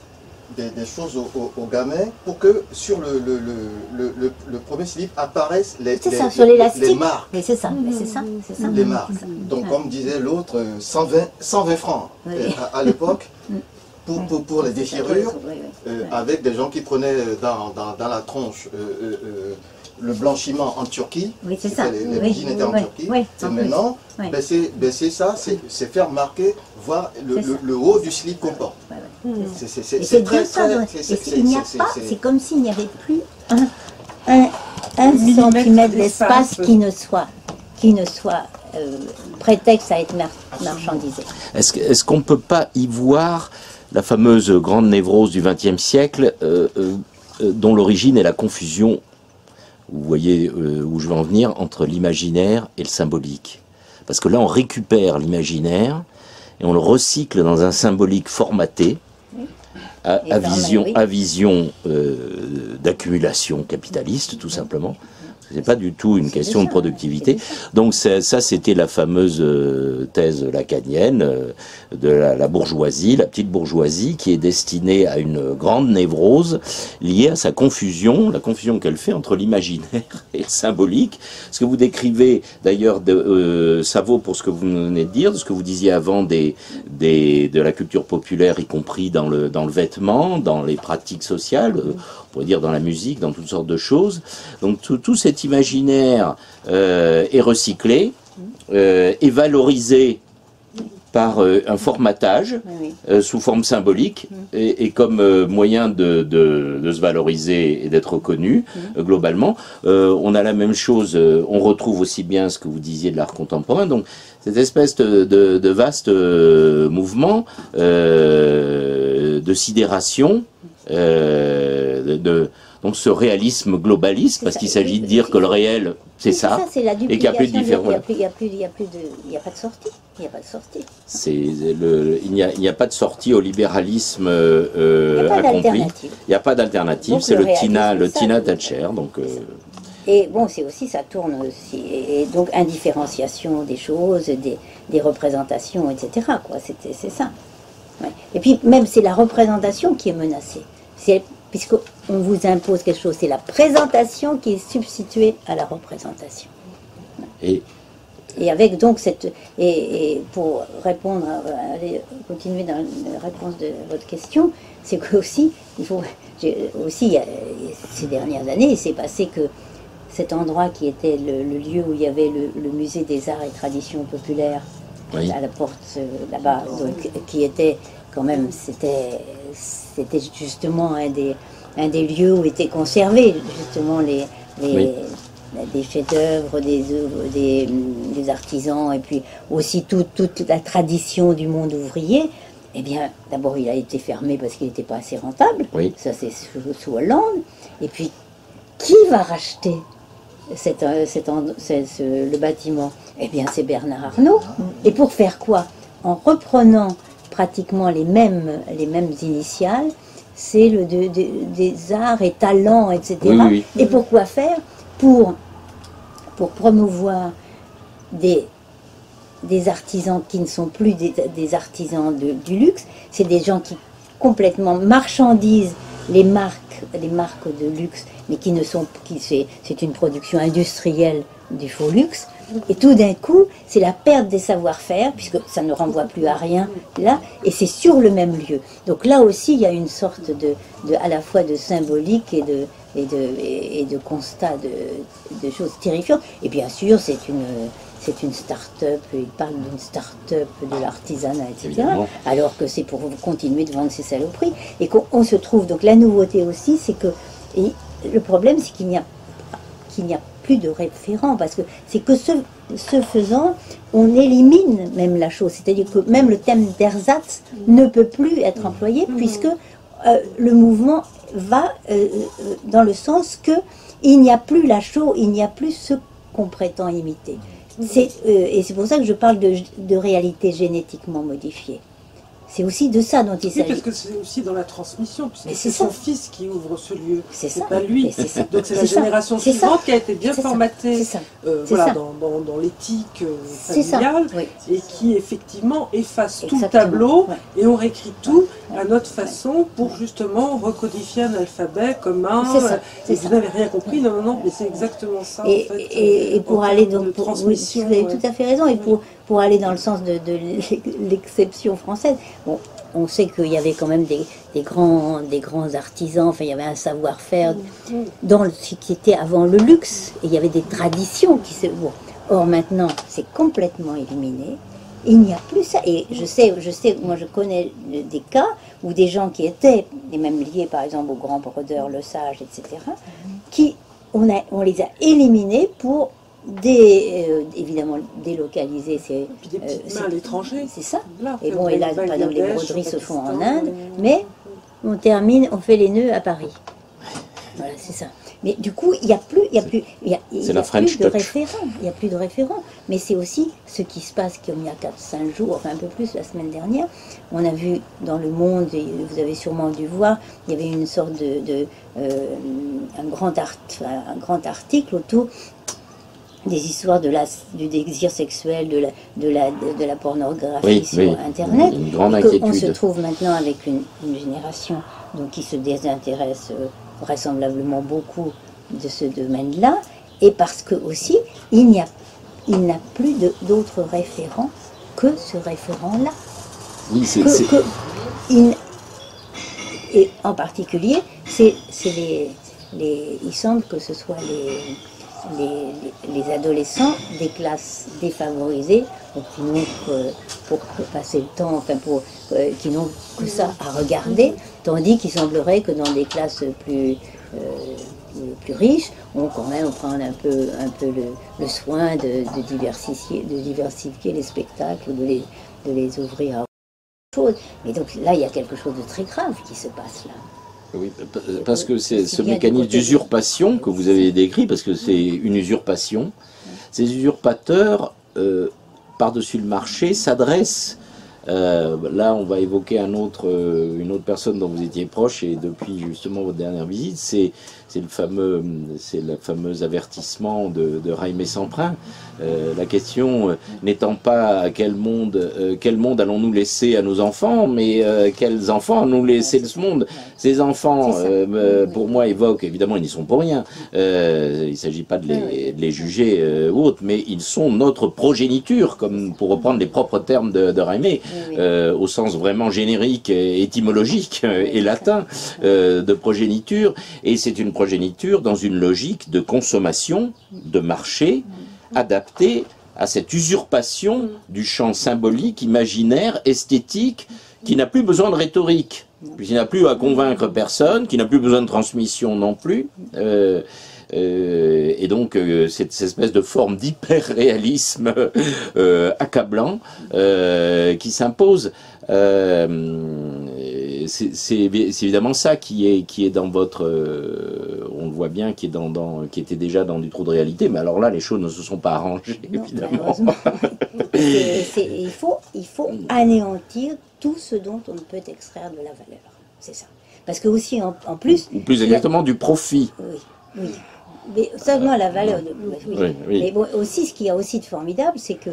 des, des choses aux, aux, aux gamins pour que sur le, le, le, le, le premier slip apparaissent les, les, ça, sur les, les marques. Mais c'est ça, mais c'est ça, c'est ça. Les marques. Donc, comme disait l'autre, cent vingt francs oui. euh, à, à l'époque pour, pour, pour les déchirures, oui, oui. Euh, oui. avec des gens qui prenaient dans, dans, dans la tronche euh, euh, euh, le blanchiment en Turquie. Oui, c'est ça. Les, les oui, jeans étaient oui, en oui, Turquie. oui, Et en maintenant, plus. Oui. ben c'est ben ça, c'est faire marquer, voir le, C'est le, ça. le haut du slip qu'on porte. Ouais, ouais. C'est c'est- Et c'est- c'est c'est bien très, ça. très... donc. c'est- Et c'est- c'est- il n'y a c'est- pas, c'est- c'est comme s'il n'y avait plus un, un, un Millimètre centimètre d'espace d'espace. qui ne soit, qui ne soit euh, prétexte à être mar marchandisé. Est-ce que- est-ce qu'on ne peut pas y voir la fameuse grande névrose du vingtième siècle, euh, euh, euh, dont l'origine est la confusion, vous voyez euh, où je veux en venir, entre l'imaginaire et le symbolique. Parce que là, on récupère l'imaginaire et on le recycle dans un symbolique formaté, à, Et à formaté, vision, oui. à vision euh, d'accumulation capitaliste, tout simplement. C'est pas du tout une C'est question ça, de productivité. c'est ça. Donc ça, ça, c'était la fameuse euh, thèse lacanienne euh, de la, la bourgeoisie, la petite bourgeoisie, qui est destinée à une grande névrose liée à sa confusion, la confusion qu'elle fait entre l'imaginaire et le symbolique. Ce que vous décrivez, d'ailleurs, de, euh, ça vaut pour ce que vous venez de dire, de ce que vous disiez avant des, des, de la culture populaire, y compris dans le, dans le vêtement, dans les pratiques sociales, euh, on pourrait dire dans la musique, dans toutes sortes de choses. Donc tout, tout cet imaginaire euh, est recyclé, euh, est valorisé par euh, un formatage Oui. euh, sous forme symbolique et, et comme euh, moyen de, de, de se valoriser et d'être reconnu euh, globalement. Euh, on a la même chose, euh, on retrouve aussi bien ce que vous disiez de l'art contemporain, donc cette espèce de, de, de vaste euh, mouvement euh, de sidération, euh, de, de donc ce réalisme globaliste, parce ça. qu'il s'agit de dire que le réel, c'est ça, c'est la et qu'il n'y a plus de duplication, différence. Il n'y a plus, il y a plus, il y a plus de, il y a pas de sortie. Il n'y a pas de sortie. C'est le, il n'y a, il n'y a pas de sortie au libéralisme euh, Il n'y a pas accompli. d'alternative. Il n'y a pas d'alternative. Donc, C'est le le Tina, réalisme, le ça, Tina oui. Thatcher. Donc, euh, Et bon, c'est aussi, ça tourne aussi, et donc indifférenciation des choses, des, des représentations, et cetera quoi, c'était, c'est ça. Ouais. Et puis même c'est la représentation qui est menacée. C'est puisqu'on vous impose quelque chose, c'est la présentation qui est substituée à la représentation. et Et avec donc cette... Et, et pour répondre, à, aller continuer dans la réponse de votre question, c'est que aussi, il faut... j'ai- Aussi, il y a- ces dernières années, il s'est passé que cet endroit qui était le, le lieu où il y avait le, le musée des arts et traditions populaires, oui. à la porte euh, là-bas, donc, qui était quand même, c'était c'était justement un des, un des lieux où étaient conservés justement les, les, Oui. des chefs-d'œuvre, des œuvres, des, des artisans, et puis aussi tout- toute la tradition du monde ouvrier. Eh bien, d'abord, il a été fermé parce qu'il n'était pas assez rentable. Oui. Ça, c'est sous, sous Hollande. Et puis, qui va racheter cet, euh, cet end- ce- ce- le bâtiment? Eh bien, c'est Bernard Arnault. Et pour faire quoi? En reprenant pratiquement les mêmes, les mêmes initiales, c'est le de- de- des arts et talents, et cetera. Oui, oui, Et pourquoi faire? Pour, pour promouvoir des, des artisans qui ne sont plus des, des artisans de- du luxe, c'est des gens qui complètement marchandisent les marques, les marques de luxe, mais qui ne sont, qui c'est, c'est une production industrielle du faux luxe. Et tout d'un coup, c'est la perte des savoir-faire, puisque ça ne renvoie plus à rien là, et c'est sur le même lieu. Donc là aussi, il y a une sorte de, de à la fois de symbolique et de, et de, et, et de constat de, de choses terrifiantes. Et bien sûr, c'est une, c'est une start-up, il parle d'une start-up de l'artisanat, et cetera. Évidemment. Alors que c'est pour continuer de vendre ces saloperies. Et qu'on on se trouve, donc la nouveauté aussi, c'est que, et le problème, c'est qu'il n'y a qu'il n'y a plus de référent, parce que c'est que ce, ce faisant, on élimine même la chose, c'est-à-dire que même le thème d'ersatz ne peut plus être employé, puisque euh, le mouvement va euh, euh, dans le sens que il n'y a plus la chose, il n'y a plus ce qu'on prétend imiter. C'est, euh, et c'est pour ça que je parle de, de réalité génétiquement modifiée. c'est aussi de ça dont il Oui, s'agit. parce que c'est aussi dans la transmission, puisque Mais c'est c'est son ça. fils qui ouvre ce lieu, C'est c'est ça. pas lui. Mais c'est ça. Donc c'est la C'est ça. génération C'est ça. suivante qui a été bien C'est ça. formatée C'est ça. euh, C'est voilà, ça. dans, dans, dans l'éthique euh, C'est ça. familiale, Oui. et qui effectivement efface tout le Exactement. tableau, Ouais. et on réécrit tout Ouais. à notre façon pour justement recodifier un alphabet commun. C'est ça. euh, C'est et ça. vous n'avez rien compris, non, non, non, mais c'est exactement ça Et, en fait. et, et euh, pour en aller termes donc, de pour, oui, transmission. vous avez ouais. tout à fait raison, et pour, pour aller dans le sens de, de l'exception française, bon, on sait qu'il y avait quand même des, des, grands, des grands artisans, enfin il y avait un savoir-faire dans le- ce qui était avant le luxe, et il y avait des traditions qui se... Bon. Or maintenant, c'est complètement éliminé, il n'y a plus ça, et je sais, je sais, moi je connais des cas où des gens qui étaient, et même liés par exemple au grand brodeur, le sage, et cetera, qui, on, a, on les a éliminés pour Des, euh, évidemment délocaliser ces, Et puis des petites euh, mains à c'est- l'étranger. c'est ça. Voilà, Et faire bon, et là, Bangladesh, par exemple, les broderies se font en Pakistan, Inde, euh, mais on termine, on fait les nœuds à Paris. Voilà, c'est ça. Mais du coup, il n'y a plus, il y a plus, il y a, il y C'est a la plus French de touch. référents. Il n'y a plus de référents. Mais c'est aussi ce qui se passe, comme il y a quatre cinq jours, enfin un peu plus la semaine dernière. On a vu dans Le Monde, et vous avez sûrement dû voir, il y avait une sorte de, de euh, un grand art, enfin, un grand article autour des histoires de la, du désir sexuel, de la, de la, de, de la pornographie Oui, sur oui. Internet. Une grande et qu'on se inquiétude. trouve maintenant avec une, une génération donc, qui se désintéresse euh, vraisemblablement beaucoup de ce domaine-là, et parce que aussi, il n'y a, il n'a plus de- d'autres référents que ce référent-là. Oui, c'est... Que, c'est- que il- et en particulier, c'est c'est les, les, il semble que ce soit les, les, les adolescents des classes défavorisées, donc qui n'ont que, pour passer le temps, enfin pour, euh, qui n'ont que ça à regarder, tandis qu'il semblerait que dans des classes plus, euh, plus, plus riches, on quand même prendre un peu, un peu le, le soin de, de, diversifier, de diversifier les spectacles, de les, de les ouvrir à chose. Mais donc là, il y a quelque chose de très grave qui se passe là. Oui, parce que c'est ce Aussi bien du mécanisme côté de- d'usurpation que vous avez décrit, parce que c'est une usurpation, ces usurpateurs, euh, par-dessus le marché, s'adressent, euh, là on va évoquer un autre, euh, une autre personne dont vous étiez proche, et depuis justement votre dernière visite, c'est c'est le fameux, c'est le fameux avertissement de, de Jaime Semprin. Euh, la question euh, n'étant pas à quel monde, euh, quel monde allons-nous laisser à nos enfants, mais euh, quels enfants allons-nous laisser de ce monde. Ces enfants, C'est ça. euh, euh, pour moi, évoquent, évidemment, ils n'y sont pour rien. Euh, il ne s'agit pas de les, de les juger euh, ou autre, mais ils sont notre progéniture, comme pour reprendre les propres termes de, de Jaime, oui. euh, au sens vraiment générique, et étymologique euh, et latin euh, de progéniture. Et c'est une progéniture dans une logique de consommation, de marché, adaptée à cette usurpation du champ symbolique, imaginaire, esthétique, qui n'a plus besoin de rhétorique, qui n'a plus à convaincre personne, qui n'a plus besoin de transmission non plus. Euh, euh, et donc, euh, cette, cette espèce de forme d'hyper-réalisme euh, accablant euh, qui s'impose. Euh, c'est c'est évidemment ça qui est, qui est dans votre... Euh, on le voit bien, qui, est dans, dans, qui était déjà dans du trou de réalité, mais alors là, les choses ne se sont pas arrangées, Non, évidemment. malheureusement. C'est- c'est- il, faut, il faut anéantir tout ce dont on ne peut extraire de la valeur. C'est ça. Parce que aussi, en, en plus... Ou plus il y a- exactement, du profit. Oui, oui. Mais seulement la valeur de... Oui. Oui, oui. Mais bon, aussi, ce qu'il y a aussi de formidable, c'est que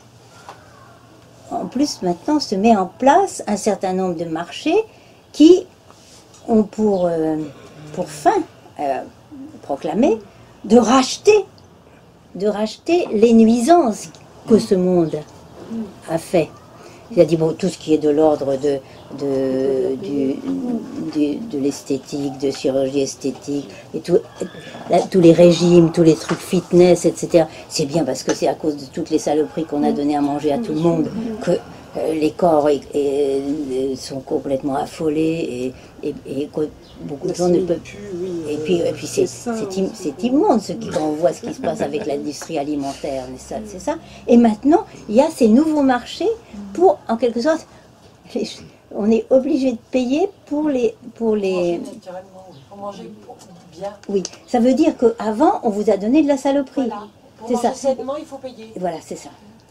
en plus, maintenant, se met en place un certain nombre de marchés qui ont pour, euh, pour fin euh, proclamé de racheter, de racheter les nuisances que ce monde a fait. C'est-à-dire bon, tout ce qui est de l'ordre de, de, du, du- de l'esthétique, de chirurgie esthétique, et tout, là, tous les régimes, tous les trucs fitness, et cetera. C'est bien parce que c'est à cause de toutes les saloperies qu'on a donné à manger à tout le monde que euh, les corps et- et- et sont complètement affolés et, et, et que beaucoup de gens ne peuvent... Et puis, et puis c'est c'est im- c'est immonde ce qui, quand on voit ce qui se passe avec l'industrie alimentaire, mais ça, c'est ça. Et maintenant, il y a ces nouveaux marchés pour, en quelque sorte, les- on est obligé de payer pour les, pour Manger les. naturellement, oui. Pour manger pour- bien. Oui, ça veut dire qu'avant, on vous a donné de la saloperie. Voilà. Pour C'est manger ça. sainement, il faut payer. Voilà, c'est ça.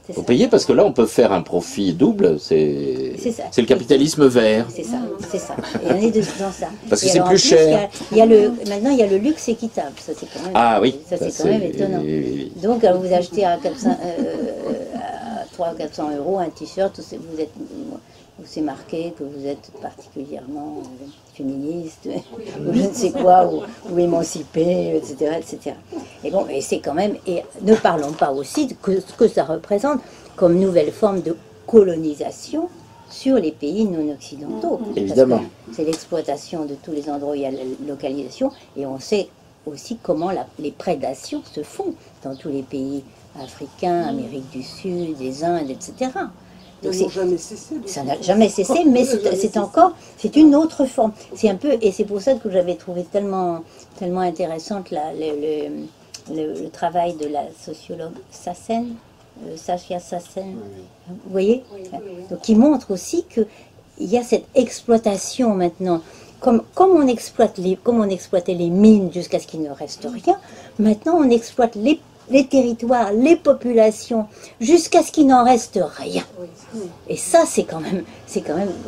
C'est Faut ça. payer parce que là, on peut faire un profit double. C'est C'est ça. c'est le capitalisme vert. C'est ça, c'est ça. Et on est de- dans ça. Parce que Et c'est alors, en plus cher. Il y a, il y a le, maintenant, il y a le luxe équitable. Ça, c'est quand même, Ah oui. ça, c'est ça, quand même c'est- étonnant. oui, oui, oui. Donc, alors, vous achetez à, quatre cents, euh, à trois cents ou quatre cents euros un t-shirt, vous êtes, où c'est marqué que vous êtes particulièrement euh, féministe, ou je ne sais quoi, ou, ou émancipé, et cetera, et cetera. Et bon, et c'est quand même, et ne parlons pas aussi de que, ce que ça représente comme nouvelle forme de colonisation sur les pays non occidentaux. Parce que Évidemment. c'est l'exploitation de tous les endroits où il y a la localisation, et on sait aussi comment la- les prédations se font dans tous les pays africains, Amérique du Sud, des Indes, et cetera. Donc Ils c'est- n'ont jamais cessé. de ça le n'a faire. jamais cessé, mais Ça n'a c'est jamais c'est cessé. encore, c'est une autre forme. C'est un peu, et c'est pour ça que j'avais trouvé tellement, tellement intéressante la- le, le- le- le travail de la sociologue Sassen, euh, Saskia Sassen, vous voyez, donc qui montre aussi que il y a cette exploitation maintenant. Comme, comme, on exploite les, comme on exploitait les mines jusqu'à ce qu'il ne reste rien, maintenant on exploite les, les territoires, les populations, jusqu'à ce qu'il n'en reste rien. Et ça, c'est quand même, c'est quand même,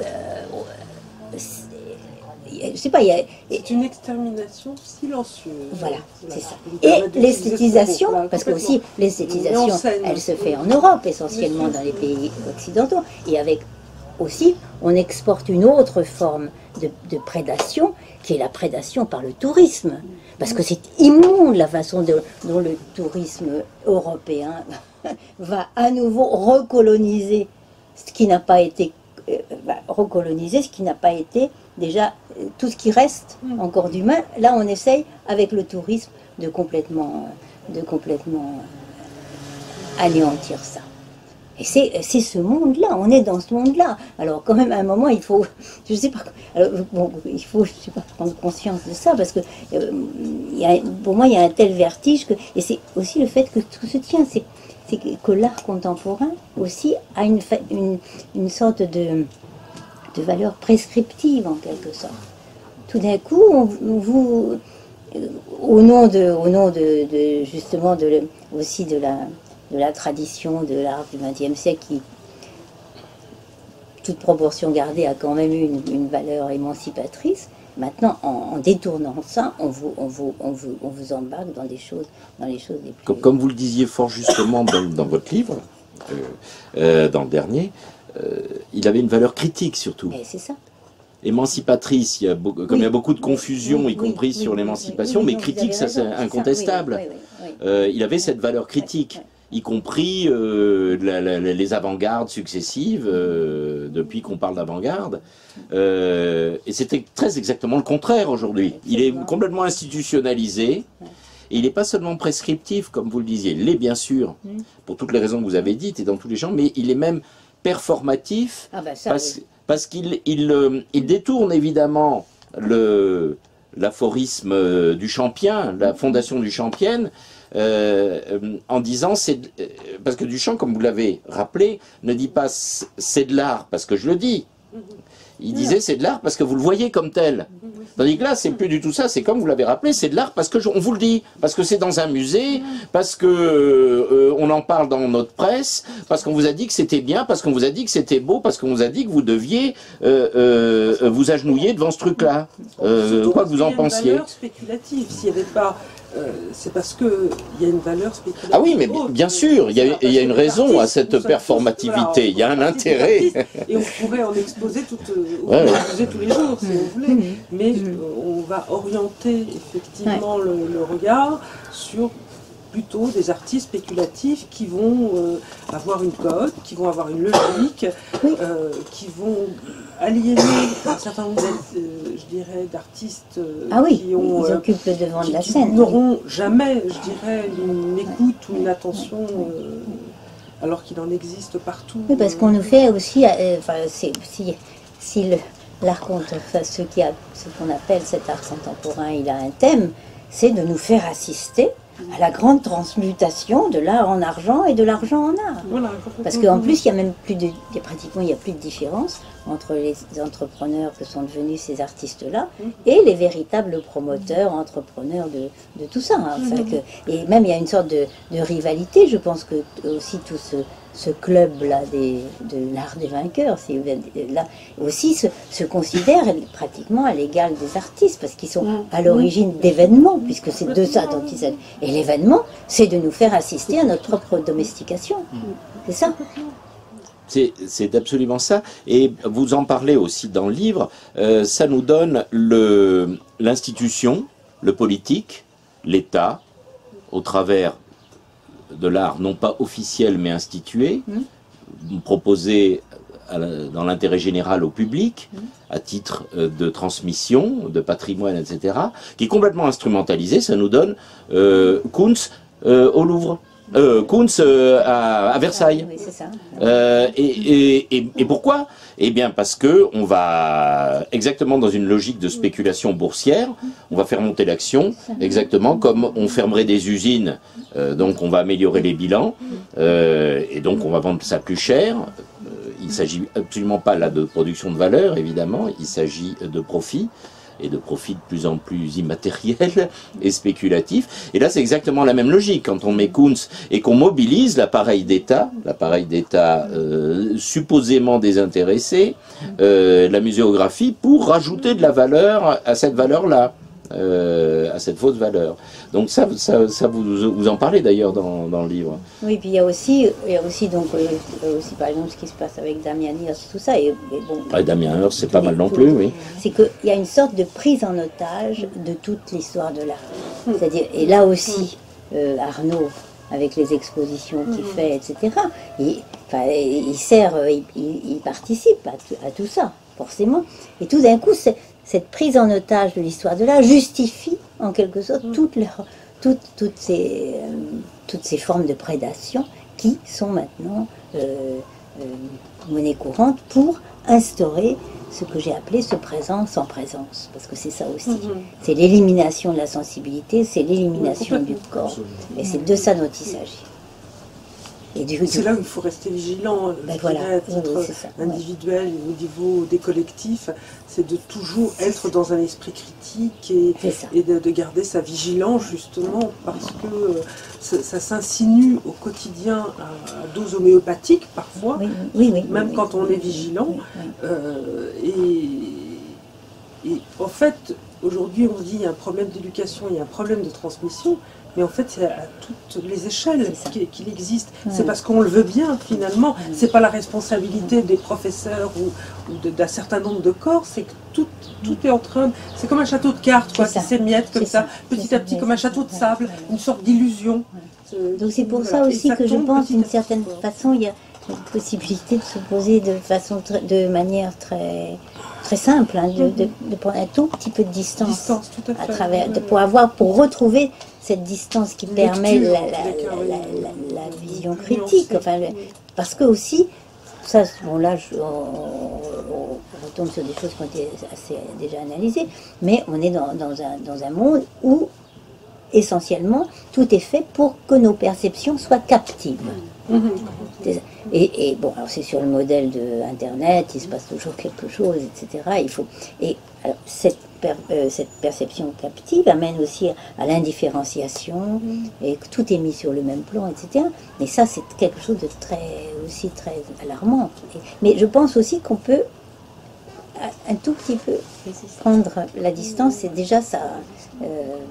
euh, c'est- je sais pas, il y a, C'est une extermination silencieuse. voilà, c'est ça. Qui nous Et permet d'utiliser ce l'esthétisation, mot-là, parce que complètement. aussi l'esthétisation, Mais en scène. elle se fait en Europe essentiellement, dans les pays occidentaux, et avec aussi, on exporte une autre forme de, de prédation, qui est la prédation par le tourisme. Parce que c'est immonde la façon de- dont le tourisme européen va à nouveau recoloniser ce qui n'a pas été euh, va recoloniser ce qui n'a pas été déjà euh, tout ce qui reste encore d'humain. Là, on essaye avec le tourisme de complètement, euh, de complètement euh, anéantir ça. Et c'est c'est ce monde-là, on est dans ce monde-là. Alors quand même, à un moment, il faut, je sais pas, alors, bon, il faut, je sais pas, prendre conscience de ça, parce que euh, il y a, pour moi, il y a un tel vertige que, et c'est aussi le fait que tout se tient, c'est c'est que, que l'art contemporain aussi a une, fa- une, une sorte de, de valeur prescriptive en quelque sorte. Tout d'un coup, on, on vous, euh, au nom de, au nom de, de justement de, le- aussi de la de la tradition de l'art du vingtième siècle qui, toute proportion gardée, a quand même eu une, une valeur émancipatrice. Maintenant, en, en détournant ça, on vous, on, vous, on, vous, on vous embarque dans des choses, dans les choses les plus... Comme, comme vous le disiez fort justement dans, dans votre livre, euh, euh, dans le dernier, euh, il avait une valeur critique surtout. Et c'est ça. Émancipatrice, il y a beaucoup, comme Oui. il y a beaucoup de confusion, Oui, y compris oui, sur oui, l'émancipation, oui, oui, mais non, vous critique, avez ça c'est raison, ça, incontestable. oui, oui, oui, oui. Euh, il avait cette valeur critique, Ouais, ouais. y compris euh, la- la- la- les avant-gardes successives, euh, depuis qu'on parle d'avant-garde. Euh, et c'était très exactement le contraire aujourd'hui. Il est Absolument. complètement institutionnalisé. Et il n'est pas seulement prescriptif, comme vous le disiez, il l'est bien sûr, Mm. pour toutes les raisons que vous avez dites et dans tous les genres, mais il est même performatif Ah ben ça, parce, oui. parce qu'il il, euh, il détourne évidemment le l'aphorisme euh, du Champien, la fondation du Champienne, euh, euh, en disant, c'est euh, parce que Duchamp, comme vous l'avez rappelé, ne dit pas c'est de l'art parce que je le dis. Il disait c'est de l'art parce que vous le voyez comme tel. Tandis que là, c'est plus du tout ça, c'est comme vous l'avez rappelé, c'est de l'art parce que je- on vous le dit, parce que c'est dans un musée, parce que euh, on en parle dans notre presse, parce qu'on vous a dit que c'était bien, parce qu'on vous a dit que c'était beau, parce qu'on vous a dit que vous deviez euh, euh, vous agenouiller devant ce truc-là, euh, Surtout quoi que parce vous en qu'il y a une pensiez. valeur spéculative. S'il n'y avait pas, euh, c'est parce qu'il y a une valeur spéculative. Ah oui, mais haute. bien sûr, il y a, C'est pas il y a parce une que les raison à artistes, cette nous sommes tous- performativité, voilà, il y a un on fait partie des intérêt. artistes, Et on pourrait en exposer toute, euh, on Ouais, peut en ouais. exposer tous les jours si on voulait. Mhm. Mais Mhm. euh, on va orienter effectivement le, le regard sur plutôt des artistes spéculatifs qui vont euh, avoir une cote, qui vont avoir une logique, Oui. euh, qui vont aliéner un certain nombre, d'être, euh, je dirais, d'artistes euh, Ah oui, qui ont ils euh, occupent le devant de qui, la qui scène. n'auront jamais, je dirais, une écoute ou une attention, euh, alors qu'il en existe partout. Oui, parce qu'on nous fait aussi, euh, enfin, c'est- si, si le- l'art contemporain, enfin, ce qui a- ce qu'on appelle cet art contemporain, il a un thème, c'est de nous faire assister à la grande transmutation de l'art en argent et de l'argent en art. Voilà, Parce qu'en plus, il y a même plus de, il y a pratiquement, il n'y a plus de différence entre les entrepreneurs que sont devenus ces artistes-là et les véritables promoteurs, entrepreneurs de, de tout ça. hein. Enfin, que- et même, il y a une sorte de, de rivalité. Je pense que aussi tout ce, ce club-là des, de l'art des vainqueurs, si vous voulez, là, aussi se, se considèrent pratiquement à l'égal des artistes, parce qu'ils sont à l'origine d'événements, puisque c'est de ça dont ils s'agit. Et l'événement, c'est de nous faire assister à notre propre domestication. C'est ça. C'est absolument ça. Et vous en parlez aussi dans le livre. Euh, ça nous donne l'institution, le, le politique, l'État, au travers de l'art, non pas officiel mais institué, mmh. proposé à la, dans l'intérêt général au public, mmh. à titre euh, de transmission, de patrimoine, et cetera, qui est complètement instrumentalisé. Ça nous donne euh, Kunz euh, au Louvre. Euh, Kunz euh, à, à Versailles. Oui, c'est ça. Euh, et, et, et, et pourquoi? Eh bien parce que on va exactement dans une logique de spéculation boursière, on va faire monter l'action, exactement comme on fermerait des usines, euh, donc on va améliorer les bilans, euh, et donc on va vendre ça plus cher. Euh, il ne s'agit absolument pas là de production de valeur, évidemment, il s'agit de profit. Et de profit de plus en plus immatériel et spéculatif. Et là, c'est exactement la même logique. Quand on met Kunz et qu'on mobilise l'appareil d'État, l'appareil d'État euh, supposément désintéressé, euh, la muséographie, pour rajouter de la valeur à cette valeur-là, euh, à cette fausse valeur. Donc ça, ça, ça vous, vous en parlez d'ailleurs dans, dans le livre. Oui, puis il y a aussi, il y a aussi, donc, euh, aussi par exemple ce qui se passe avec Damien Hirst, tout ça. Et, et bon, ah, Damien Hirst, c'est pas mal non plus, oui. C'est qu'il y a une sorte de prise en otage de toute l'histoire de l'art. C'est-à-dire, et là aussi, euh, Arnaud, avec les expositions qu'il fait, et cetera, il, enfin, il sert, il, il participe à, à tout ça, forcément. Et tout d'un coup, cette prise en otage de l'histoire de l'art justifie, en quelque sorte, toutes, leurs, toutes, toutes, ces, euh, toutes ces formes de prédation qui sont maintenant euh, euh, monnaie courante pour instaurer ce que j'ai appelé ce présent sans présence, parce que c'est ça aussi. Mm-hmm. C'est l'élimination de la sensibilité, c'est l'élimination oui, du corps, absolument. Et c'est de ça dont il s'agit. C'est là où il faut rester vigilant, ben voilà, à titre oui, ça, individuel ouais. au niveau des collectifs, c'est de toujours être dans un esprit critique et, et de, de garder sa vigilance justement, parce que euh, ça, ça s'insinue au quotidien à, à dose homéopathique parfois, oui, oui, oui, même oui, quand oui, on oui, est vigilant. Oui, oui. Euh, et, et en fait, aujourd'hui on se dit il y a un problème d'éducation, il y a un problème de transmission. Mais en fait, c'est à toutes les échelles qu'il qu'il existe. Ouais. C'est parce qu'on le veut bien, finalement. Ouais. C'est pas la responsabilité des professeurs ou, ou d'un certain nombre de corps, c'est que tout, tout est en train... C'est comme un château de cartes, quoi, qui s'émiette comme ça, ça, petit à petit, comme un château de sable, ouais. une sorte d'illusion. Ouais. Donc c'est pour voilà. ça aussi ça que je pense, d'une certaine façon, il y a une possibilité de se poser de, façon, de manière très... très simple, hein, de, de, de prendre un tout petit peu de distance, distance tout à, fait. à travers, de, pour avoir, pour retrouver cette distance qui Lecture, permet la, la, la, la, la, la vision critique, enfin, le, parce que aussi, ça, bon là, je, on, on retombe sur des choses qui ont été assez déjà analysées, mais on est dans, dans, un, dans un monde où essentiellement tout est fait pour que nos perceptions soient captives. Mmh. Et, et bon, alors c'est sur le modèle de Internet, il se passe toujours quelque chose, et cetera. Il faut, et alors, cette, per, euh, cette perception captive amène aussi à l'indifférenciation, mmh. et que tout est mis sur le même plan, et cetera. Mais ça, c'est quelque chose de très, aussi très alarmant. Et, mais je pense aussi qu'on peut un tout petit peu prendre la distance, c'est déjà ça. Euh,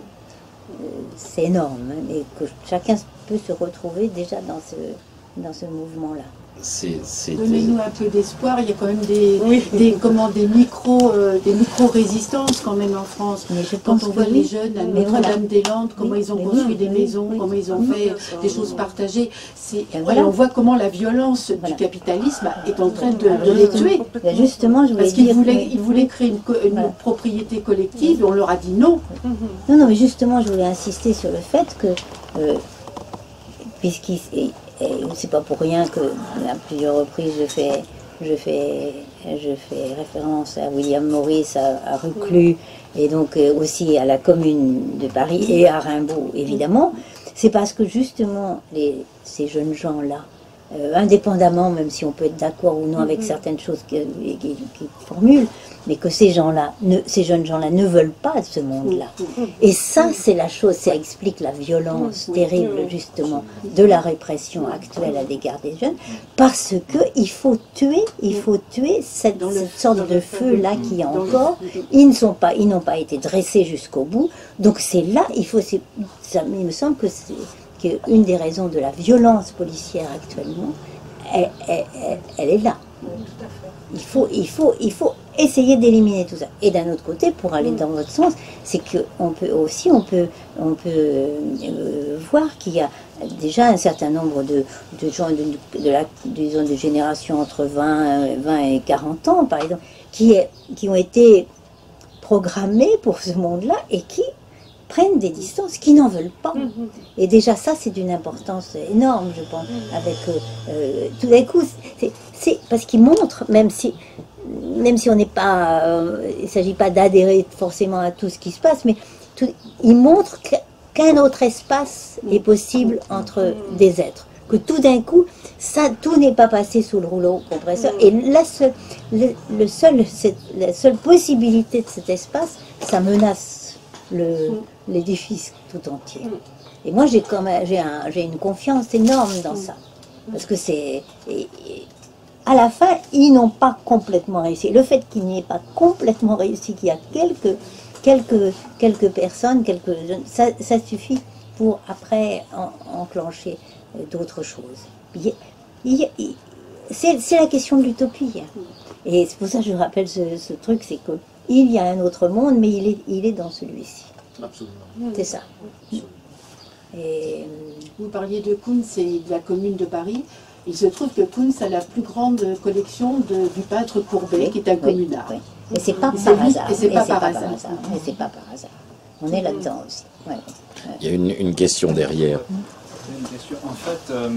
c'est énorme, hein, et que chacun peut se retrouver déjà dans ce, dans ce mouvement-là. Donnez-nous un peu d'espoir, il y a quand même des, oui. des, comment, des micro, euh, des micro-résistances quand même en France. Mais je quand pense on voit oui. les jeunes à Notre-Dame-des-Landes, comment oui, ils ont construit oui, des maisons, oui, comment ils ont oui, fait oui, des choses partagées. Et voilà. on voit comment la violence voilà. du capitalisme est en train de, de les tuer. Ben justement, je voulais Parce qu'ils dire, voulaient, oui. ils voulaient créer une, une voilà. propriété collective, et on leur a dit non. Non, non, mais justement, je voulais insister sur le fait que, euh, puisqu'il et c'est pas pour rien que à plusieurs reprises je fais, je fais, je fais référence à William Morris, à, à Reclus, et donc euh, aussi à la Commune de Paris et à Rimbaud, évidemment. C'est parce que justement, les, ces jeunes gens-là euh, indépendamment, même si on peut être d'accord ou non avec certaines choses qu'ils qu qu formulent, mais que ces gens-là, ces jeunes gens-là ne veulent pas de ce monde-là. Et ça, c'est la chose, ça explique la violence terrible, justement, de la répression actuelle à l'égard des jeunes, parce que il faut tuer, il faut tuer cette, cette sorte de feu-là qui y a encore. Ils ne sont pas, ils n'ont pas été dressés jusqu'au bout, donc c'est là, il faut, ça, il me semble que c'est qu'une des raisons de la violence policière actuellement, elle, elle, elle, elle est là. Il faut, il faut, il faut essayer d'éliminer tout ça. Et d'un autre côté, pour aller dans votre sens, c'est qu'on peut aussi, on peut, on peut euh, voir qu'il y a déjà un certain nombre de, de gens de, de la, disons, de génération entre vingt et quarante ans, par exemple, qui, est, qui ont été programmés pour ce monde-là et qui prennent des distances, qui n'en veulent pas. Et déjà ça, c'est d'une importance énorme, je pense, avec euh, euh, tout d'un coup, c'est parce qu'ils montrent, même si, même si on n'est pas, euh, il ne s'agit pas d'adhérer forcément à tout ce qui se passe, mais tout, ils montrent qu'un autre espace est possible entre des êtres, que tout d'un coup, ça, tout n'est pas passé sous le rouleau compresseur, et la seule, le, le seul, la seule possibilité de cet espace, ça menace l'édifice tout entier. Et moi, j'ai quand même, j'ai un, j'ai une confiance énorme dans ça. Parce que c'est... À la fin, ils n'ont pas complètement réussi. Le fait qu'il n'y ait pas complètement réussi, qu'il y a quelques, quelques, quelques personnes, quelques jeunes, ça, ça suffit pour, après, en, enclencher d'autres choses. C'est la question de l'utopie. Et c'est pour ça que je rappelle ce, ce truc, c'est que il y a un autre monde, mais il est, il est dans celui-ci. Absolument. C'est ça. Et... Vous parliez de Koons et de la Commune de Paris. Il se trouve que Koons a la plus grande collection de, du peintre Courbet, oui, qui est un oui, communard. Oui. Et c'est pas, par hasard. Et c'est pas, pas par hasard. Et c'est pas par hasard. On est là-dedans aussi. Ouais. Il y a une, une question derrière. Une question. En fait, euh,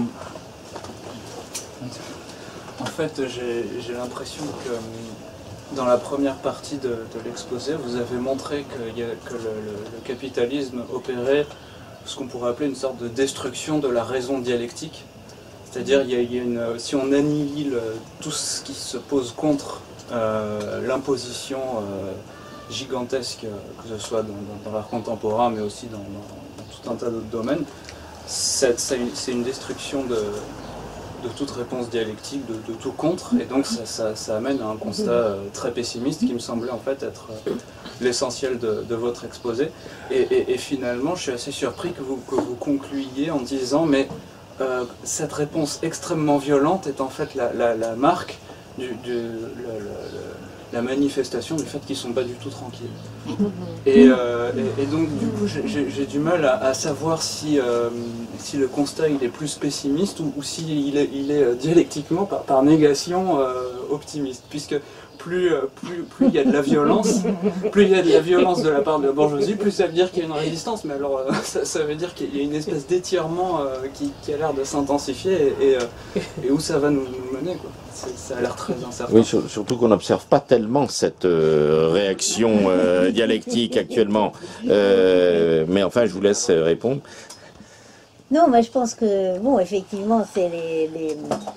en fait j'ai l'impression que dans la première partie de, de l'exposé, vous avez montré que, y a, que le, le, le capitalisme opérait ce qu'on pourrait appeler une sorte de destruction de la raison dialectique. C'est-à-dire, si on annihile tout ce qui se pose contre euh, l'imposition euh, gigantesque, que ce soit dans, dans, dans l'art contemporain, mais aussi dans, dans, dans tout un tas d'autres domaines, c'est une, une destruction de... de toute réponse dialectique, de, de tout contre, et donc ça, ça, ça amène à un constat euh, très pessimiste qui me semblait en fait être euh, l'essentiel de, de votre exposé. Et, et, et finalement, je suis assez surpris que vous, que vous concluiez en disant mais euh, cette réponse extrêmement violente est en fait la, la, la marque, du, du, le, le, la manifestation du fait qu'ils ne sont pas du tout tranquilles. Et, euh, et, et donc du coup j'ai du mal à, à savoir si, euh, si le constat il est plus pessimiste ou, ou s'il si est, il est dialectiquement par, par négation euh, optimiste, puisque plus, plus, plus il y a de la violence, plus il y a de la violence de la part de la bourgeoisie, plus ça veut dire qu'il y a une résistance, mais alors ça, ça veut dire qu'il y a une espèce d'étirement euh, qui, qui a l'air de s'intensifier et, et, et où ça va nous, nous mener, quoi. Ça a l'air très incertain. Oui, surtout qu'on n'observe pas tellement cette euh, réaction euh, dialectique actuellement. Euh, mais enfin, je vous laisse répondre. Non, mais je pense que, bon, effectivement, c'est les... les...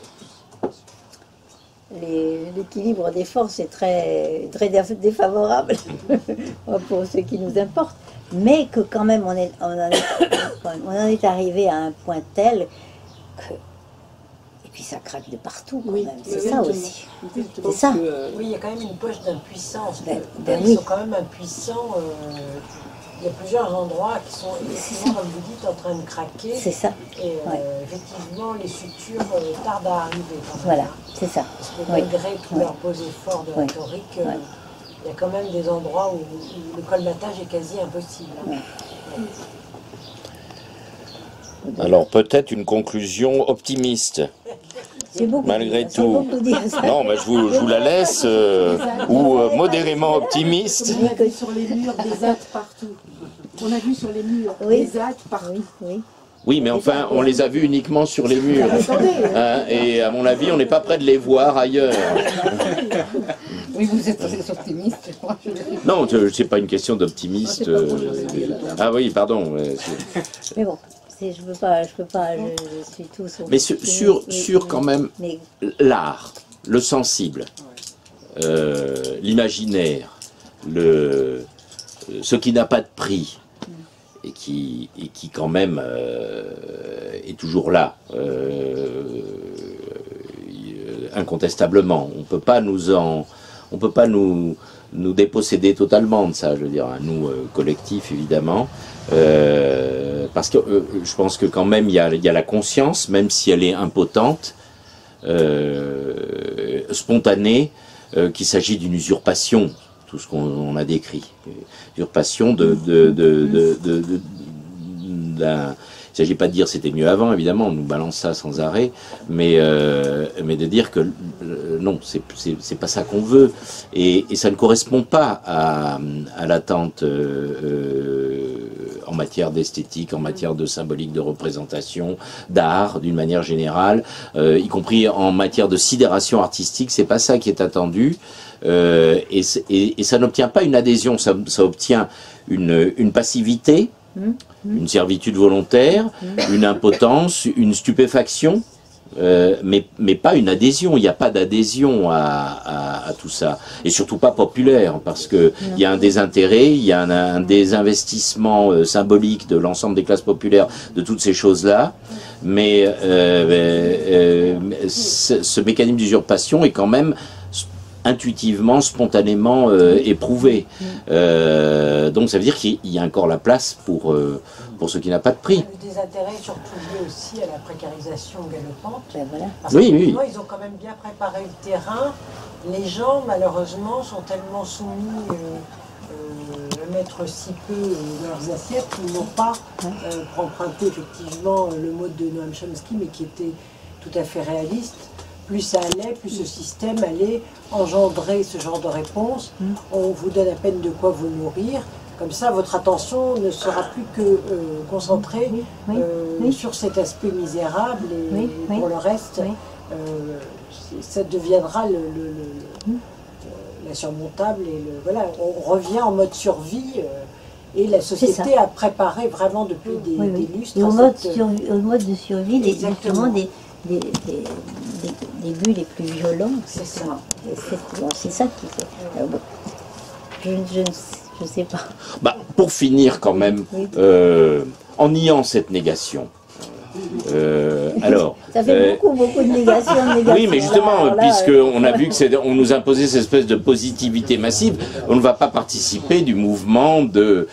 l'équilibre des forces est très, très défavorable pour ce qui nous importe, mais que quand même on, est, on, en est, on en est arrivé à un point tel que... Et puis ça craque de partout quand même, c'est ça aussi. C'est ça. Oui, il y a quand même une poche d'impuissance. Ben, ben Ils oui. sont quand même impuissants. Euh, il y a plusieurs endroits qui sont, effectivement, comme vous dites, en train de craquer. C'est ça. Et euh, ouais. effectivement, les sutures euh, tardent à arriver. Voilà, c'est ça. Parce que malgré oui. tous leurs beaux efforts de oui. rhétorique, euh, ouais. il y a quand même des endroits où, où le colmatage est quasi impossible. Hein. Ouais. Ouais. Alors peut-être une conclusion optimiste. Malgré dire, tout. Dire, non, bah, je, vous, je vous la laisse, euh, ou euh, modérément optimiste. On a vu sur les murs des hâtes partout. On a vu sur les murs oui. des hâtes partout. Oui, oui. Oui, mais enfin, on les a vus uniquement sur les murs. Hein, et à mon avis, on n'est pas près de les voir ailleurs. Oui, vous êtes très optimiste, je crois. Non, c'est pas une question d'optimiste. Euh, ah oui, pardon. Mais bon. je peux pas, je peux pas, je, je suis tout sur... Mais sur, sur, mais, sur mais, quand même mais, l'art, le sensible, euh, l'imaginaire, le, ce qui n'a pas de prix, et qui, et qui quand même euh, est toujours là, euh, incontestablement. On peut pas nous en, on peut pas nous, nous déposséder totalement de ça, je veux dire, nous euh, collectifs évidemment, euh, parce que euh, je pense que quand même il y a, il y a la conscience, même si elle est impotente, euh, spontanée, euh, qu'il s'agit d'une usurpation. Tout ce qu'on a décrit, usurpation de, de, de, de, de, de, d'un, il ne s'agit pas de dire c'était mieux avant, évidemment, on nous balance ça sans arrêt, mais, euh, mais de dire que euh, non, c'est, c'est, c'est pas ça qu'on veut, et, et ça ne correspond pas à, à l'attente euh, euh, en matière d'esthétique, en matière de symbolique, de représentation, d'art, d'une manière générale, euh, y compris en matière de sidération artistique, c'est pas ça qui est attendu. Euh, et, et, et ça n'obtient pas une adhésion, ça, ça obtient une, une passivité, mmh, mmh. une servitude volontaire, mmh. une impotence, une stupéfaction, euh, mais, mais pas une adhésion. Il n'y a pas d'adhésion à, à, à tout ça, et surtout pas populaire, parce que il y a un désintérêt, il y a un, un désinvestissement euh, symbolique de l'ensemble des classes populaires de toutes ces choses-là, mais euh, euh, ce, ce mécanisme d'usurpation est quand même intuitivement, spontanément euh, éprouvé. Euh, donc ça veut dire qu'il y a encore la place pour, euh, pour ce qui n'a pas de prix. Le désintérêt surtout lié aussi à la précarisation galopante. Ben voilà. Parce oui, que oui. ils ont quand même bien préparé le terrain. Les gens, malheureusement, sont tellement soumis euh, euh, à mettre si peu euh, dans leurs assiettes qu'ils n'ont pas, euh, pour emprunter effectivement le mot de Noam Chomsky, mais qui était tout à fait réaliste. Plus ça allait, plus ce système allait engendrer ce genre de réponse. Mm. On vous donne à peine de quoi vous nourrir. Comme ça, votre attention ne sera plus que euh, concentrée oui, oui, euh, oui. sur cet aspect misérable et, oui, et pour oui. le reste, oui. euh, ça deviendra le, le, le, mm. euh, la surmontable. Et le, voilà, on revient en mode survie. Euh, Et la société a préparé vraiment depuis des, oui, oui. des lustres. Et au, mode cette... survie, au mode de survie, des, justement, des, des, des, des, des buts les plus violents. C'est ça. C'est, bon, c'est ça qui fait. Euh, bon, je je ne sais pas. Bah, pour finir, quand même, oui. euh, en niant cette négation. Euh, alors, ça fait euh, beaucoup, beaucoup de négations. De négations oui, mais justement, puisqu'on a vu que c'est, on nous imposait cette espèce de positivité massive, on ne va pas participer du mouvement de,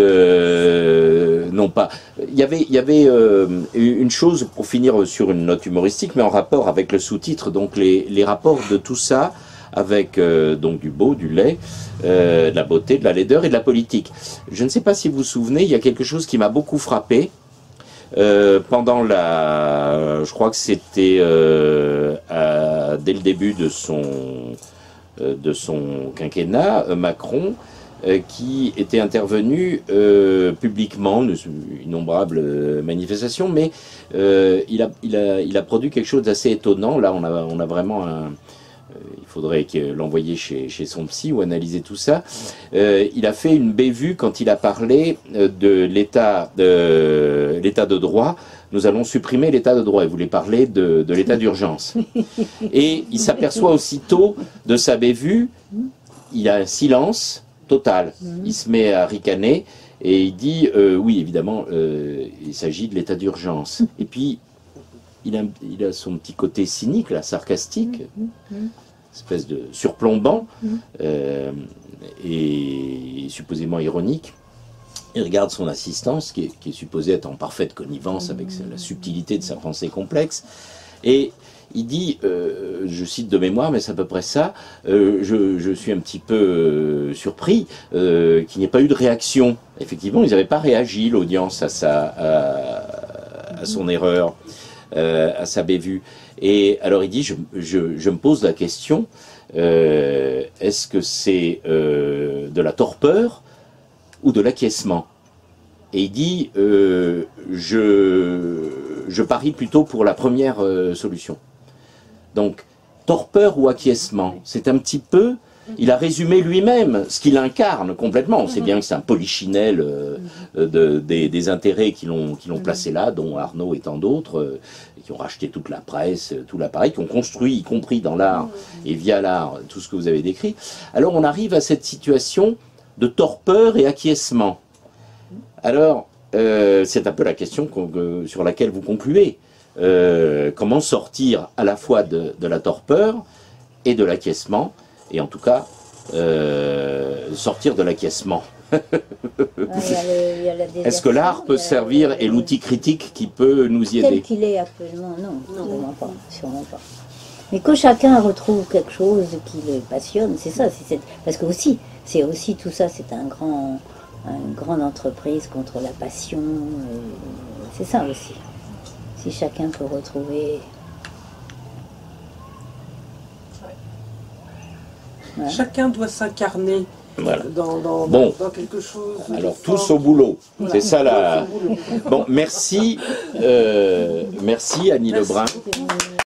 de non pas. Il y avait, il y avait euh, une chose pour finir sur une note humoristique, mais en rapport avec le sous-titre, donc les, les rapports de tout ça avec euh, donc du beau, du laid, euh, de la beauté, de la laideur et de la politique. Je ne sais pas si vous vous souvenez, il y a quelque chose qui m'a beaucoup frappé. Euh, pendant la, je crois que c'était euh, à, dès le début de son euh, de son quinquennat, euh, Macron, euh, qui était intervenu euh, publiquement, de innombrables euh, manifestations, mais euh, il a il a il a produit quelque chose d'assez étonnant. Là, on a on a vraiment un il faudrait l'envoyer chez, chez son psy ou analyser tout ça. Euh, il a fait une bévue quand il a parlé de l'état de, l'état de droit. Nous allons supprimer l'état de droit. Il voulait parler de, de l'état d'urgence. Et il s'aperçoit aussitôt de sa bévue, il a un silence total. Il se met à ricaner et il dit euh, oui, évidemment, euh, il s'agit de l'état d'urgence. Et puis, Il a, il a son petit côté cynique, là, sarcastique, mmh, mmh. espèce de surplombant mmh. euh, et supposément ironique. Il regarde son assistance, qui est, qui est supposée être en parfaite connivence mmh. avec la subtilité de sa pensée complexe, et il dit, euh, je cite de mémoire, mais c'est à peu près ça, euh, je, je suis un petit peu euh, surpris euh, qu'il n'y ait pas eu de réaction. Effectivement, ils n'avaient pas réagi, l'audience, à, sa, à, à son erreur. Euh, à sa bévue. Et alors il dit, je, je, je me pose la question, euh, est-ce que c'est euh, de la torpeur ou de l'acquiescement? Et il dit, euh, je, je parie plutôt pour la première euh, solution. Donc, torpeur ou acquiescement, c'est un petit peu Il a résumé lui-même ce qu'il incarne complètement. On sait bien que c'est un polichinelle euh, de, des, des intérêts qui l'ont qui l'ont placé là, dont Arnaud et tant d'autres, euh, qui ont racheté toute la presse, tout l'appareil, qui ont construit, y compris dans l'art et via l'art, tout ce que vous avez décrit. Alors on arrive à cette situation de torpeur et acquiescement. Alors, euh, c'est un peu la question qu'on, sur laquelle vous concluez. Euh, comment sortir à la fois de, de la torpeur et de l'acquiescement, et en tout cas, euh, sortir de l'acquiescement. Est-ce que l'art peut servir, et l'outil critique qui peut nous y aider? Tel qu'il est actuellement, non, non. Sûrement pas, sûrement pas. Mais que chacun retrouve quelque chose qui le passionne, c'est ça, c'est parce que aussi, c'est aussi tout ça, c'est un grand, une grande entreprise contre la passion, c'est ça aussi. Si chacun peut retrouver... Ouais. Chacun doit s'incarner voilà. dans, dans, bon. dans quelque chose. Alors tous au boulot, voilà. C'est ça la... Bon, merci, euh, merci Annie Lebrun.